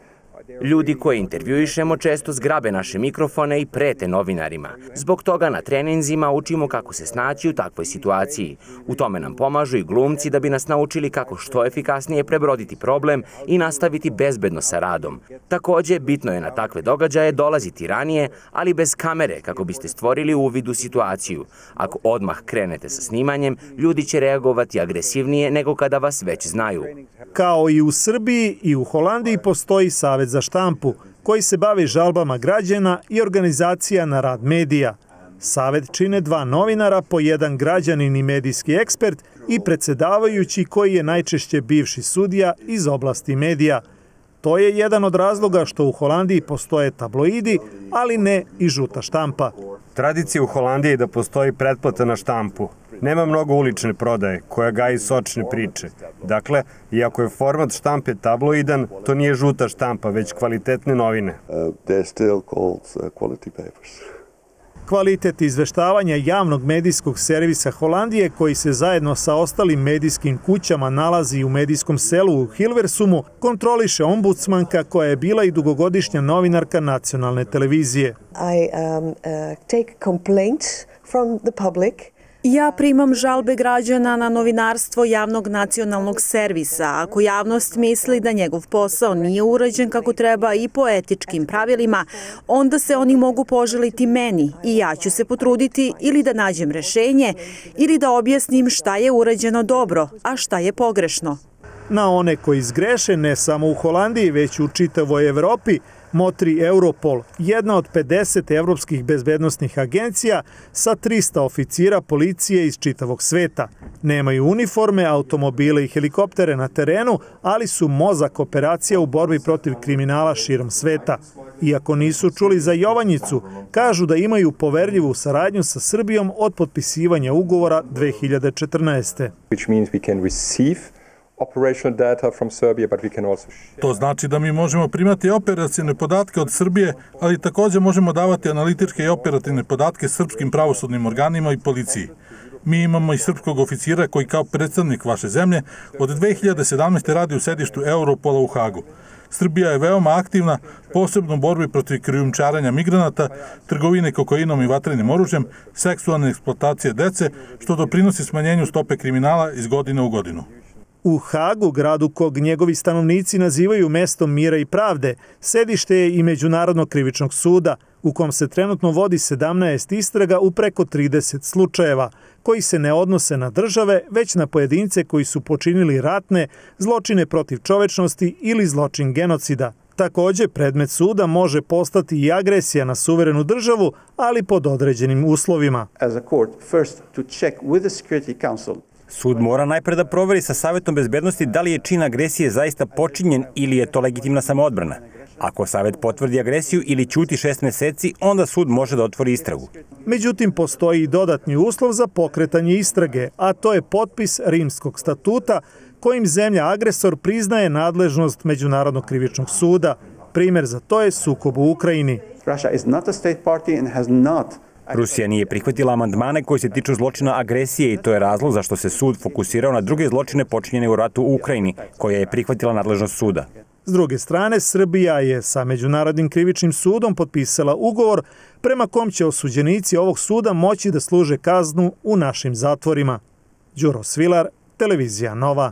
Ljudi koje intervjuišemo često zgrabe naše mikrofone i prete novinarima. Zbog toga na treninzima učimo kako se snaći u takvoj situaciji. U tome nam pomažu i glumci da bi nas naučili kako što efikasnije prebroditi problem i nastaviti bezbedno sa radom. Takođe, bitno je na takve događaje dolaziti ranije, ali bez kamere, kako biste stvorili uvid u situaciju. Ako odmah krenete sa snimanjem, ljudi će reagovati agresivnije nego kada vas već znaju. Kao i u Srbiji i u Holandiji postoji Savet za štampu, koji se bavi žalbama građana i organizacija na rad medija. Savet čine 2 novinara, po jedan građanin i medijski ekspert i predsedavajući koji je najčešće bivši sudija iz oblasti medija. To je jedan od razloga što u Holandiji postoje tabloidi, ali ne i žuta štampa. Tradicija u Holandiji je da postoji pretplata na štampu. Nema mnogo ulične prodaje, koja gaji sočne priče. Dakle, iako je format štampe tabloidan, to nije žuta štampa, već kvalitetne novine. Kvalitet izveštavanja javnog medijskog servisa Holandije, koji se zajedno sa ostalim medijskim kućama nalazi u medijskom selu u Hilversumu, kontroliše ombudsmanka koja je bila i dugogodišnja novinarka nacionalne televizije. Ja primam žalbe građana na novinarstvo javnog nacionalnog servisa. Ako javnost misli da njegov posao nije urađen kako treba i po etičkim pravilima, onda se oni mogu požaliti meni i ja ću se potruditi ili da nađem rešenje ili da objasnim šta je urađeno dobro, a šta je pogrešno. Na one koji zgreše ne samo u Holandiji, već u čitavoj Evropi, motri Europol, jedna od 50 evropskih bezbednosnih agencija sa 300 oficira policije iz čitavog sveta. Nemaju uniforme, automobile i helikoptere na terenu, ali su mozak operacija u borbi protiv kriminala širom sveta. Iako nisu čuli za Jovanjicu, kažu da imaju poverljivu saradnju sa Srbijom od potpisivanja ugovora 2014. To znači da mi možemo primati operacione podatke od Srbije, ali takođe možemo davati analitičke i operativne podatke srpskim pravosudnim organima i policiji. Mi imamo i srpskog oficira koji kao predstavnik vaše zemlje od 2017. radi u sedištu Europola u Hagu. Srbija je veoma aktivna, posebno u borbi protiv krijumčarenja migranata, trgovine kokainom i vatrenim oružjem, seksualne eksploatacije dece, što doprinosi smanjenju stope kriminala iz godine u godinu. U Hagu, gradu kog njegovi stanovnici nazivaju mestom mira i pravde, sedište je i Međunarodnog krivičnog suda, u kom se trenutno vodi 17 istraga u preko 30 slučajeva, koji se ne odnose na države, već na pojedince koji su počinili ratne, zločine protiv čovečnosti ili zločin genocida. Takođe, predmet suda može postati i agresija na suverenu državu, ali pod određenim uslovima. Sud mora najpre da proveri sa Savetom bezbednosti da li je čin agresije zaista počinjen ili je to legitimna samoodbrana. Ako Savet potvrdi agresiju ili ćuti 6 meseci, onda sud može da otvori istragu. Međutim, postoji i dodatni uslov za pokretanje istrage, a to je potpis Rimskog statuta, kojim zemlja agresor priznaje nadležnost Međunarodnog krivičnog suda. Primer za to je sukob u Ukrajini. Rusija nije prihvatila amandmane koji se tiču zločina agresije i to je razlog zašto se sud fokusirao na druge zločine počinjene u ratu u Ukrajini, koja je prihvatila nadležnost suda. S druge strane, Srbija je sa Međunarodnim krivičnim sudom potpisala ugovor prema kom će osuđenici ovog suda moći da služe kaznu u našim zatvorima. Đuro Svilar, Televizija Nova.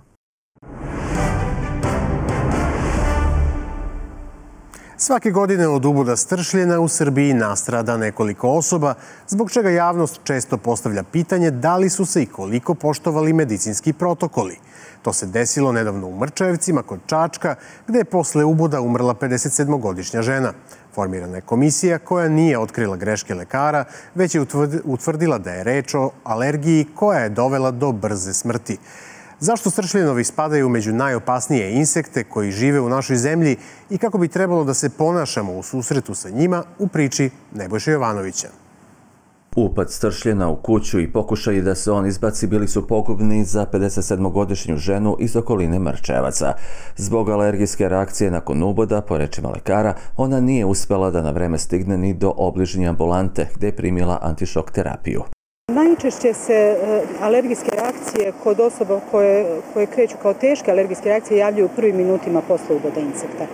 Svake godine od uboda stršljena u Srbiji nastrada nekoliko osoba, zbog čega javnost često postavlja pitanje da li su se i koliko poštovali medicinski protokoli. To se desilo nedavno u Mrčajevcima kod Čačka, gde je posle uboda umrla 57-godišnja žena. Formirana je komisija koja nije otkrila greške lekara, već je utvrdila da je reč o alergiji koja je dovela do brze smrti. Zašto stršljenovi spadaju među najopasnije insekte koji žive u našoj zemlji i kako bi trebalo da se ponašamo u susretu sa njima u priči Nebojše Jovanovića. Upad stršljena u kuću i pokušaji da se on izbaci bili su pogubni za 57-godišnju ženu iz okoline Mrčevaca. Zbog alergijske reakcije nakon uboda, po rečima lekara, ona nije uspela da na vreme stigne ni do obližnje ambulante gde je primila antišok terapiju. Najčešće se alergijske reakcije kod osoba koje kreću kao teške alergijske reakcije javljaju u prvim minutima posle uboda insekta.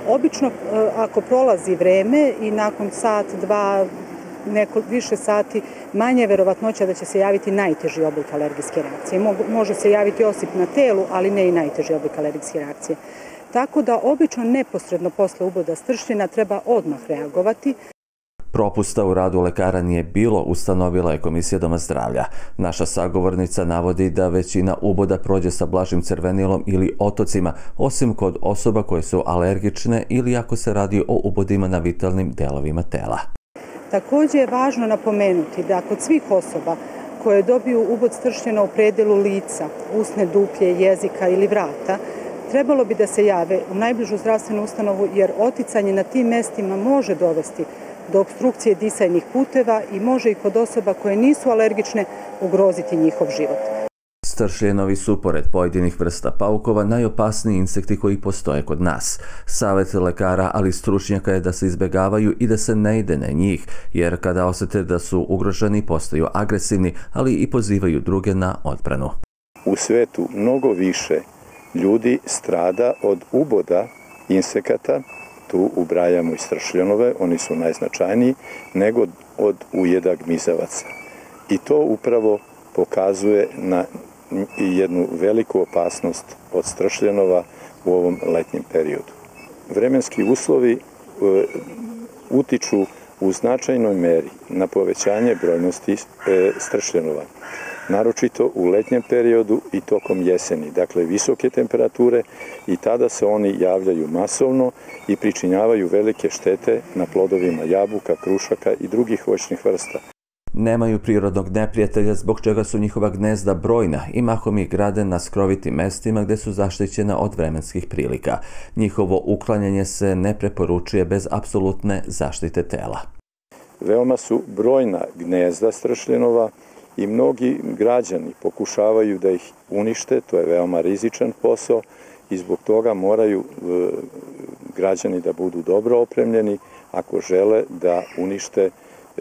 Obično, ako prolazi vreme i nakon sat, dva, više sati, manje je verovatnoća da će se javiti najteži oblik alergijske reakcije. Može se javiti osip na telu, ali ne i najteži oblik alergijske reakcije. Tako da obično neposredno posle uboda stršljena treba odmah reagovati. Propusta u radu lekara nije bilo, ustanovila je Komisija Doma zdravlja. Naša sagovornica navodi da većina uboda prođe sa blažim crvenilom ili otocima, osim kod osoba koje su alergične ili ako se radi o ubodima na vitalnim delovima tela. Također je važno napomenuti da kod svih osoba koje dobiju ubod stršljena u predelu lica, usne duplje, jezika ili vrata, trebalo bi da se jave u najbližu zdravstvenu ustanovu jer oticanje na tim mestima može dovesti do opstrukcije disajnih puteva i može i kod osoba koje nisu alergične ugroziti njihov život. Stršljenovi su, pored pojedinih vrsta paukova, najopasniji insekti koji postoje kod nas. Savjet lekara, ali i stručnjaka je da se izbjegavaju i da se ne ide na njih, jer kada osjete da su ugroženi, postaju agresivni, ali i pozivaju druge na odbranu. U svetu mnogo više ljudi strada od uboda insekata, tu ubrajamo i stršljenove, oni su najznačajniji, nego od ujeda gmizavaca. I to upravo pokazuje na jednu veliku opasnost od stršljenova u ovom letnjem periodu. Vremenski uslovi utiču u značajnoj meri na povećanje brojnosti stršljenova, naročito u letnjem periodu i tokom jeseni, dakle visoke temperature, i tada se oni javljaju masovno i pričinjavaju velike štete na plodovima jabuka, krušaka i drugih voćnih vrsta. Nemaju prirodnog neprijatelja, zbog čega su njihova gnezda brojna i mahom ih grade na skrovitim mestima gdje su zaštićena od vremenskih prilika. Njihovo uklanjanje se ne preporučuje bez apsolutne zaštite tela. Veoma su brojna gnezda stršljenova i mnogi građani pokušavaju da ih unište, to je veoma rizičan posao i zbog toga moraju građani da budu dobro opremljeni ako žele da unište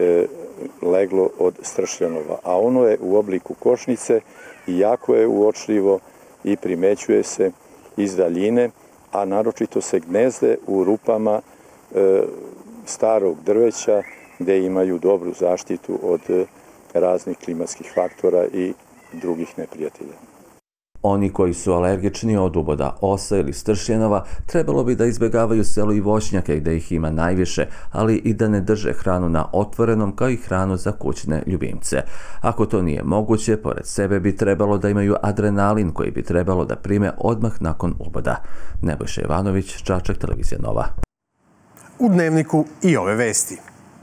leglo od stršljenova, a ono je u obliku košnice i jako je uočljivo i primećuje se iz daljine, a naročito se gnezde u rupama starog drveća gdje imaju dobru zaštitu od raznih klimatskih faktora i drugih neprijatelja. Oni koji su alergični od uboda osa ili stršljenova trebalo bi da izbjegavaju selo i voćnjake gdje ih ima najviše, ali i da ne drže hranu na otvorenom kao i hranu za kućne ljubimce. Ako to nije moguće, pored sebe bi trebalo da imaju adrenalin koji bi trebalo da prime odmah nakon uboda. Nebojša Ivanović, Čačak, Televizija Nova. U Dnevniku i ove vesti.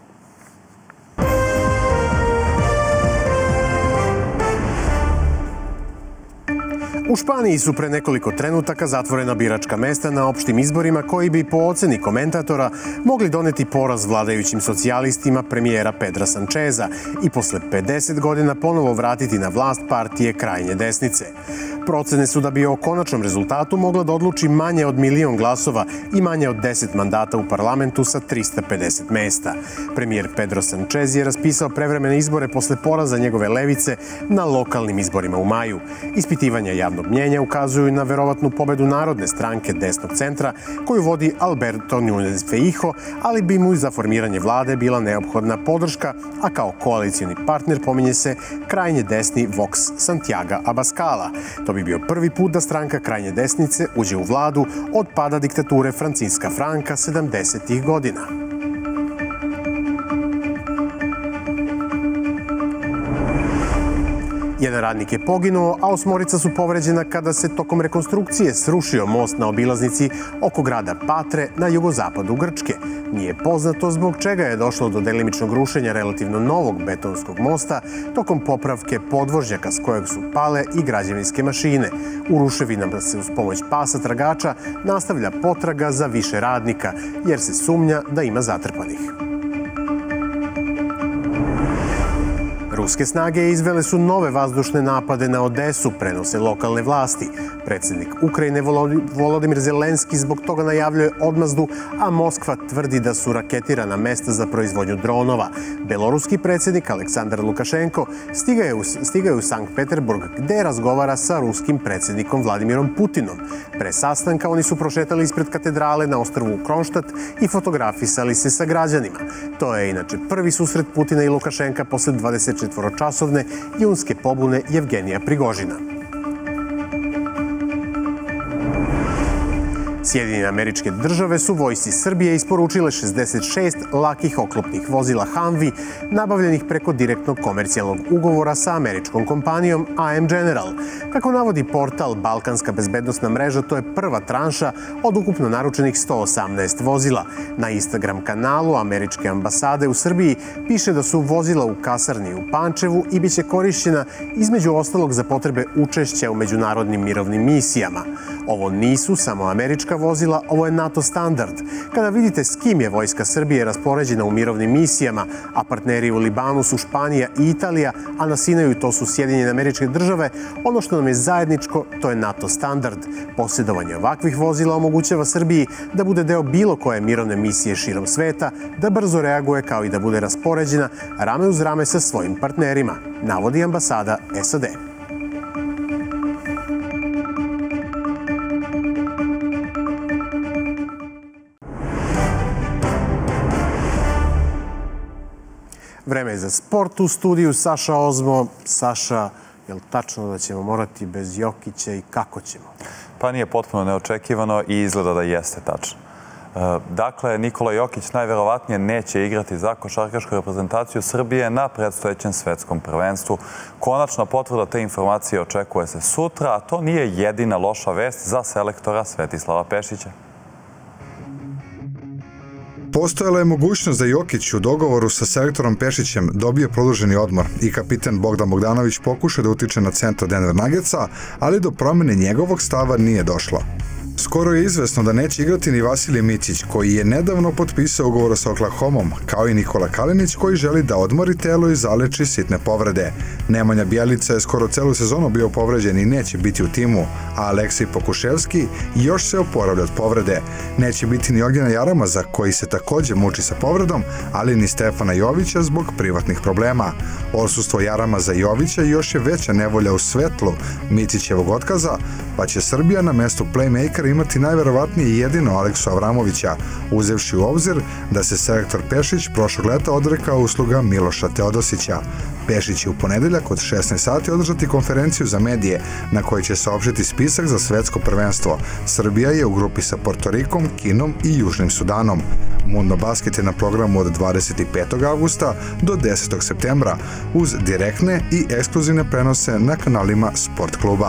U Španiji su pre nekoliko trenutaka zatvorena biračka mesta na opštim izborima koji bi po oceni komentatora mogli doneti poraz vladajućim socijalistima premijera Pedra Sancheza i posle 50 godina ponovo vratiti na vlast partije krajnje desnice. Procene su da bi o konačnom rezultatu mogla da odluči manje od 1.000.000 glasova i manje od 10 mandata u parlamentu sa 350 mesta. Premijer Pedro Sanchez je raspisao prevremene izbore posle poraza njegove levice na lokalnim izborima u maju. Ispitivanja javnog mnjenja ukazuju na verovatnu pobedu Narodne stranke desnog centra koju vodi Alberto Núñez Feijóo, ali bi mu za formiranje vlade bila neophodna podrška, a kao koalicioni partner pominje se krajnje desni Vox Santiaga Abascala. To bi bio prvi put da stranka krajnje desnice uđe u vladu od pada diktature Franciska Franka 70. godina. Jedan radnik je poginuo, a 8 su povređena kada se tokom rekonstrukcije srušio most na obilaznici oko grada Patre na jugozapadu Grčke. Nije poznato zbog čega je došlo do delimičnog rušenja relativno novog betonskog mosta tokom popravke podvožnjaka s kojeg su pale i građevinske mašine. U ruševinama se uz pomoć pasa tragača nastavlja potraga za više radnika, jer se sumnja da ima zatrpanih. Ruske snage izvele su nove vazdušne napade na Odesu, prenose lokalne vlasti. Predsjednik Ukrajine Volodimir Zelenski zbog toga najavljuje odmazdu, a Moskva tvrdi da su raketirana mesta za proizvodnju dronova. Beloruski predsjednik Aleksandar Lukašenko stigao je u Sankt Peterburg, gde razgovara sa ruskim predsjednikom Vladimirom Putinom. Pre sastanka oni su prošetali ispred katedrale na ostrvu Kronštat i fotografisali se sa građanima. To je inače prvi susret Putina i Lukašenka posle 24-časovne junske pobune Jevgenija Prigožina. Sjedinjene Američke Države su vojsci Srbije isporučile 66 lakih oklopnih vozila Humvee, nabavljenih preko direktnog komercijalnog ugovora sa američkom kompanijom AM General. Kako navodi portal Balkanska bezbednostna mreža, to je prva tranša od ukupno naručenih 118 vozila. Na Instagram kanalu Američke ambasade u Srbiji piše da su vozila u kasarni u Pančevu i biće korišćena između ostalog za potrebe učešća u međunarodnim mirovnim misijama. Ovo nisu samo američka vozila, ovo je NATO standard. Kada vidite s kim je Vojska Srbije raspoređena u mirovnim misijama, a partneri u Libanu su Španija i Italija, a na Sinaju to su Sjedinjene Američke Države, ono što nam je zajedničko, to je NATO standard. Posjedovanje ovakvih vozila omogućava Srbiji da bude deo bilo koje mirovne misije širom sveta, da brzo reaguje kao i da bude raspoređena rame uz rame sa svojim partnerima, navodi ambasada SAD. Vreme je za sport u studiju. Saša Ozmo. Saša, je li tačno da ćemo morati bez Jokića i kako ćemo? Pa nije potpuno neočekivano i izgleda da jeste tačno. Dakle, Nikola Jokić najverovatnije neće igrati za košarkašku reprezentaciju Srbije na predstojećem svetskom prvenstvu. Konačna potvrda te informacije očekuje se sutra, a to nije jedina loša vest za selektora Svetislava Pešića. Postojala je mogućnost da Jokić u dogovoru sa selektorom Pešićem dobije produženi odmor i kapiten Bogdan Bogdanović pokuša da utiče na centar Denver Nuggetsa, ali do promene njegovog stava nije došlo. Skoro je izvesno da neće igrati ni Vasilije Micić, koji je nedavno potpisao ugovor sa Oklahomom, kao i Nikola Kalinić, koji želi da odmori telo i zaleči sitne povrede. Nemanja Bjelica je skoro celu sezonu bio povređen i neće biti u timu, a Aleksej Pokuševski još se oporavlja od povrede. Neće biti ni Ognjena Jaramaza, koji se takođe muči sa povredom, ali ni Stefana Jovića zbog privatnih problema. Odsustvo Jaramaza i Jovića još je veća nevolja u svetlu Micićevog otkaza, pa će Srbija na mestu playmakera imati najverovatnije jedino Aleksu Avramovića, uzevši u obzir da se selektor Pešić prošlog leta odrekao usluga Miloša Teodosića. Pešić će u ponedeljak od 16 sati održati konferenciju za medije na kojoj će saopštiti spisak za svetsko prvenstvo. Srbija je u grupi sa Portorikom, Kinom i Južnim Sudanom. Mundo Basket je na programu od 25. avgusta do 10. septembra uz direktne i ekskluzivne prenose na kanalima Sport kluba.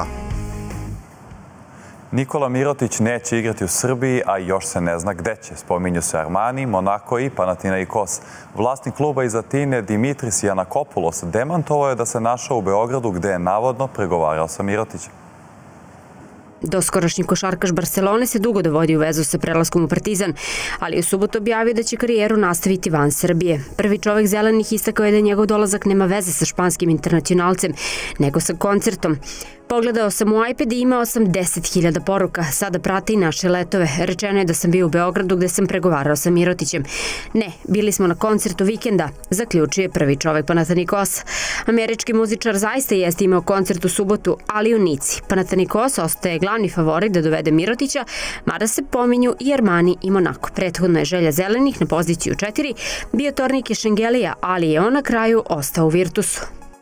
Nikola Mirotić neće igrati u Srbiji, a još se ne zna gde će. Spominju se Armani, Monako i Panathinaikos. Vlasnik kluba iz Atine Dimitris Janakopoulos demantovao je da se našao u Beogradu gde je navodno pregovarao sa Mirotićem. Doskorašnji košarkaš Barcelone se dugo dovodi u vezu sa prelaskom u Partizan, ali u subotu objavio da će karijeru nastaviti van Srbije. Prvi čovek zelenih istakao je da njegov dolazak nema veze sa španskim internacionalcem, nego sa koncertom. Pogledao sam u iPad i imao sam 10.000 poruka. Sada prate i naše letove. Rečeno je da sam bio u Beogradu gde sam pregovarao sa Mirotićem. Ne, bili smo na koncertu vikenda, zaključio je prvi čovek Panathinaikosa. Američki muzičar zaista jeste imao koncert u subotu, ali u Nici. Panathinaikos ostaje glavni favorit da dovede Mirotića, mada se pominju i Armani i Monako. Prethodno je želja zelenih na poziciju 4 bio Tornike Šengelija, ali je on na kraju ostao u Virtusu.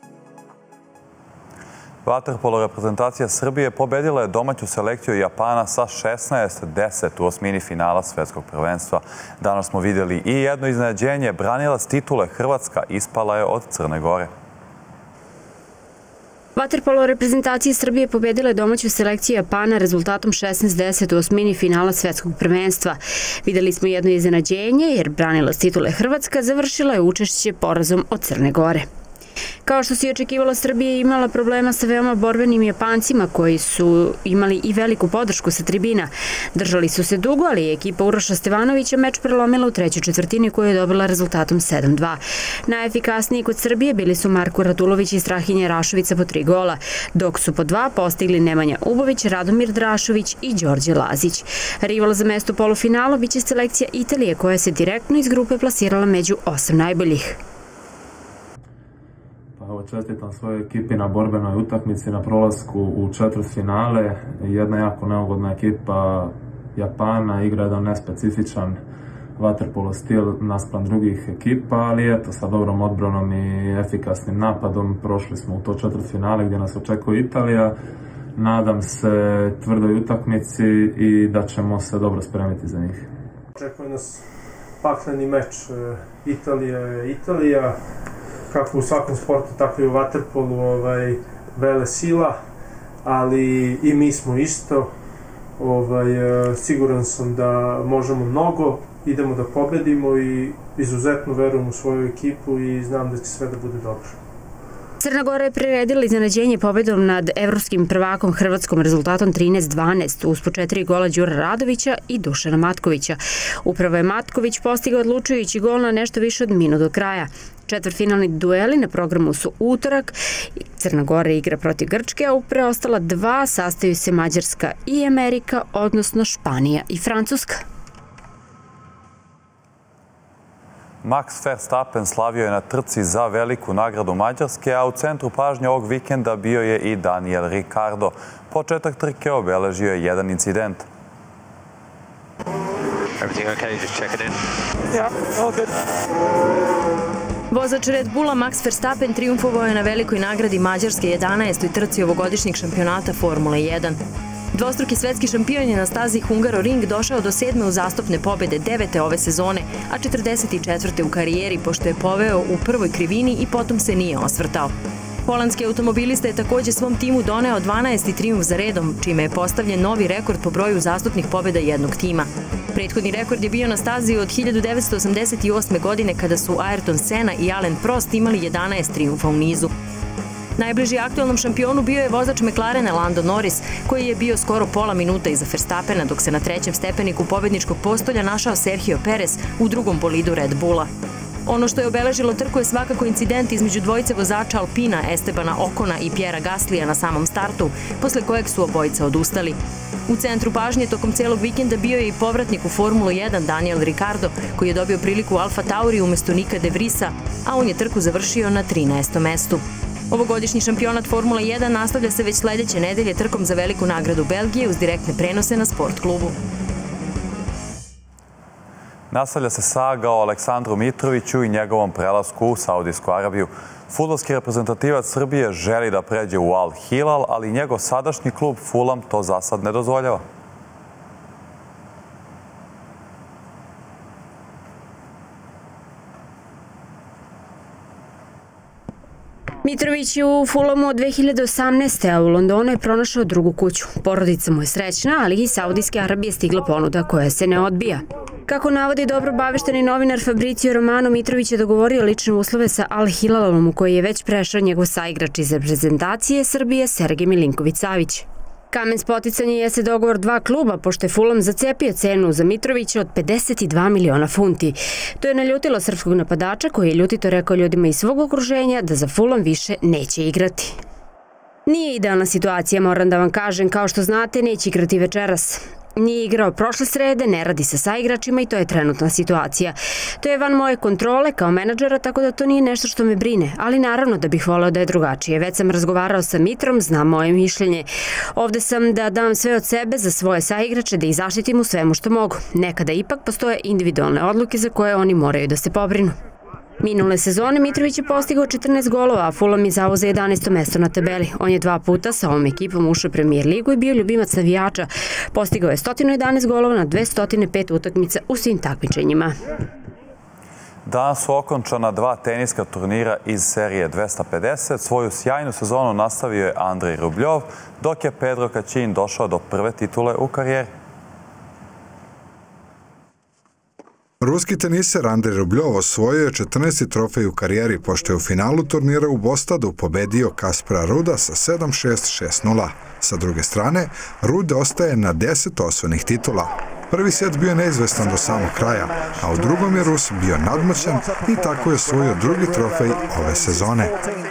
Vaterpolo reprezentacija Srbije pobedila je domaću selekciju Japana sa 16-10 u osmini finala svetskog prvenstva. Danas smo vidjeli i jedno iznenađenje. Branilac titule Hrvatska ispala je od Crne Gore. Vaterpolo reprezentacija Srbije pobedila je domaću selekciju Japana rezultatom 16-10 u osmini finala svetskog prvenstva. Videli smo jedno iznenađenje jer branilac titule Hrvatska završila je učešće porazom od Crne Gore. Kao što se i očekivalo, Srbija je imala problema sa veoma borbenim Japancima koji su imali i veliku podršku sa tribina. Držali su se dugo, ali je ekipa Uroša Stevanovića meč prelomila u trećoj četvrtini koju je dobila rezultatom 7-2. Najefikasniji kod Srbije bili su Marko Radulović i Strahinja Rašovica po 3 gola, dok su po 2 postigli Nemanja Ubović, Radomir Drašović i Đorđe Lazić. Rival za mesto u polufinalu biće selekcija Italije koja se direktno iz grupe plasirala među 8 najboljih. Čestitam svojoj ekipi na borbenoj utakmici, na prolasku u četvrtfinale. Jedna jako neugodna ekipa Japana, igra jedan nespecifičan vaterpolo stil naspram drugih ekipa, ali eto, sa dobrom odbranom i efikasnim napadom prošli smo u to četvrtfinale gdje nas očekuje Italija. Nadam se tvrdoj utakmici i da ćemo se dobro spremiti za njih. Očekuje nas pakleni meč. Italija je Italija, kako u svakom sportu, tako i u vaterpolu, vele sila, ali i mi smo isto. Siguran sam da možemo mnogo, idemo da pobedimo i izuzetno verujem u svoju ekipu i znam da će sve da bude dobro. Crna Gora je priredila iznenađenje pobedom nad evropskim prvakom Hrvatskom rezultatom 13-12 uz po 4 gola Đura Radovića i Dušana Matkovića. Upravo je Matković postigao odlučujući gol na nešto više od minut do kraja. Četvrtfinalni dueli na programu su utorak. Crna Gora igra protiv Grčke, a u preostala 2 sastaju se Mađarska i Amerika, odnosno Španija i Francuska. Max Verstappen slavio je na trci za veliku nagradu Mađarske, a u centru pažnje ovog vikenda bio je i Daniel Ricciardo. Početak trke obeležio je jedan incident. Vozač Red Bulla Max Verstappen triumfovao je na velikoj nagradi Mađarske 11. trci ovogodišnjeg šampionata Formule 1. Dvostruki svetski šampion je na stazi Hungaroring došao do 7. uzastopne pobjede, 9. ove sezone, a 44. u karijeri, pošto je poveo u prvoj krivini i potom se nije osvrtao. Holandski automobilista je također svom timu doneo 12. trijumf za redom, čime je postavljen novi rekord po broju uzastopnih pobjeda jednog tima. Prethodni rekord je bio na stazi od 1988. godine kada su Ayrton Senna i Alain Prost imali 11 trijumfa u nizu. Najbliži aktualnom šampionu bio je vozač McLarena Lando Norris, koji je bio skoro pola minuta iza Verstappena, dok se na trećem stepeniku pobedničkog postolja našao Sergio Perez u drugom bolidu Red Bulla. Ono što je obeležilo trku je svakako incident između dvojice vozača Alpina, Estebana Okona i Pierra Gaslija na samom startu, posle kojeg su obojica odustali. U centru pažnje tokom celog vikenda bio je i povratnik u Formulu 1 Daniel Ricciardo, koji je dobio priliku u Alfa Tauri umjesto Nika de Vriesa, a on je trku završio na 13. mestu. Ovogodišnji šampionat Formula 1 nastavlja se već sledeće nedelje trkom za veliku nagradu Belgije uz direktne prenose na Sport klubu. Nastavlja se saga o Aleksandru Mitroviću i njegovom prelasku u Saudijsku Arabiju. Fudbalski reprezentativac Srbije želi da pređe u Al Hilal, ali njegov sadašnji klub Fulham to za sad ne dozvoljava. Mitrović je u Fulhamu od 2018. a u Londonu je pronašao drugu kuću. Porodica mu je srećna, ali iz Saudijske Arabije stigla ponuda koja se ne odbija. Kako navodi dobro obavešteni novinar Fabrizio Romano, Mitrović je dogovorio lične uslove sa Al Hilalom u koji je već prešao njegov saigrač iz reprezentacije Srbije Sergej Milinković-Savić. Kamen spoticanja jeste dogovor 2 kluba, pošto je Fulham zacepio cenu za Mitrovića od 52 miliona funti. To je naljutilo srpskog napadača koji je ljutito rekao ljudima iz svog okruženja da za Fulham više neće igrati. Nije idealna situacija, moram da vam kažem, kao što znate, neće igrati večeras. Nije igrao prošle srede, ne radi sa saigračima i to je trenutna situacija. To je van moje kontrole kao menadžera, tako da to nije nešto što me brine, ali naravno da bih voleo da je drugačije. Već sam razgovarao sa Mitrom, znam moje mišljenje. Ovde sam da dam sve od sebe za svoje saigrače, da ih zaštitim u svemu što mogu. Nekada ipak postoje individualne odluke za koje oni moraju da se pobrinu. Minule sezone Mitrović je postigao 14 golova, a Fulham je zauzeo 11. mesto na tabeli. On je 2 puta sa ovom ekipom ušao u Premier ligu i bio ljubimac navijača. Postigao je 111 golova na 205 utakmica u svim takmičenjima. Danas su okončana 2 teniska turnira iz serije 250. Svoju sjajnu sezonu nastavio je Andrej Rubljov, dok je Pedro Kacin došao do prve titule u karijeri. Ruski teniser Andrej Rubljov osvojio je 14. trofej u karijeri, pošto je u finalu turnira u Bostadu pobedio Kaspera Ruda sa 7-6, 6-0. Sa druge strane, Rud ostaje na 10 osvojenih titula. Prvi set bio neizvestan do samog kraja, a u drugom je Rus bio nadmoćan i tako je osvojio drugi trofej ove sezone.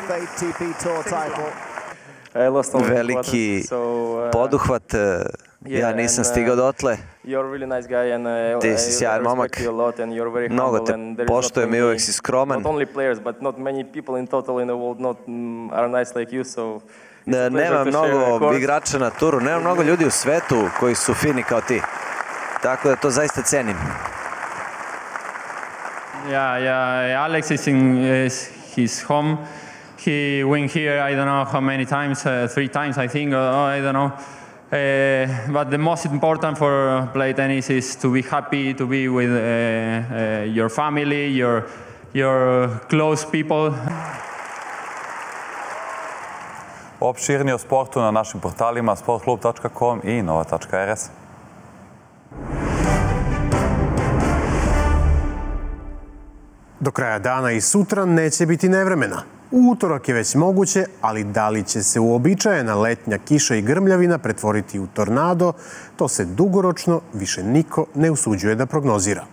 Veliki poduhvat, ja nisam stigao dotle. Ti si sjajan momak, mnogo te poštujem i uvek si skroman. Nema mnogo igrača na turu, nema mnogo ljudi u svetu koji su fini kao ti. Tako da to zaista cenim. Alex is in his home. He went here, I don't know how many times, 3 times I think, I don't know. But the most important for play tennis is to be happy, to be with your family, your close people. Opširnije o sportu na našim portalima sportklub.com i nova.rs. Do kraja dana i sutra neće biti nevremena. U utorak je već moguće, ali da li će se uobičajena letnja kiša i grmljavina pretvoriti u tornado, to se dugoročno više niko ne usuđuje da prognozira.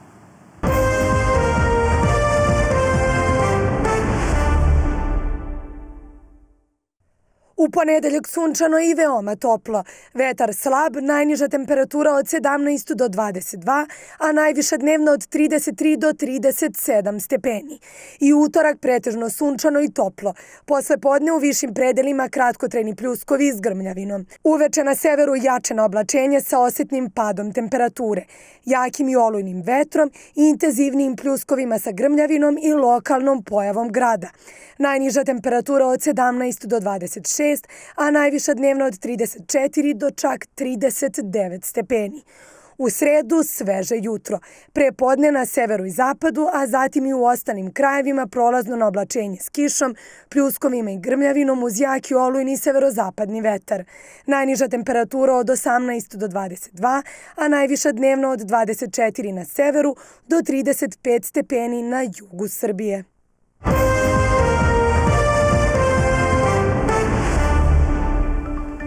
U ponedeljak sunčano i veoma toplo. Vetar slab, najniža temperatura od 17 do 22, a najviša dnevna od 33 do 37 stepeni. I utorak pretežno sunčano i toplo. Posle podne u višim predelima kratkotrajni pljuskovi s grmljavinom. Uveče na severu jačena oblačenja sa osetnim padom temperature, jakim i olujnim vetrom i intenzivnijim pljuskovima sa grmljavinom i lokalnom pojavom grada. Najniža temperatura od 17 do 26, a najviša dnevna od 34 do čak 39 stepeni. U sredu sveže jutro, pre podne na severu i zapadu, a zatim i u ostalim krajevima prolazno na oblačenje s kišom, pljuskovima i grmljavinom uz jaki olujni severozapadni vetar. Najniža temperatura od 18 do 22, a najviša dnevna od 24 na severu do 35 stepeni na jugu Srbije.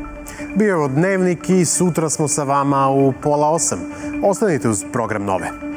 Bio je ovo Dnevnik i sutra smo sa vama u 7:30. Ostanite uz program Nove.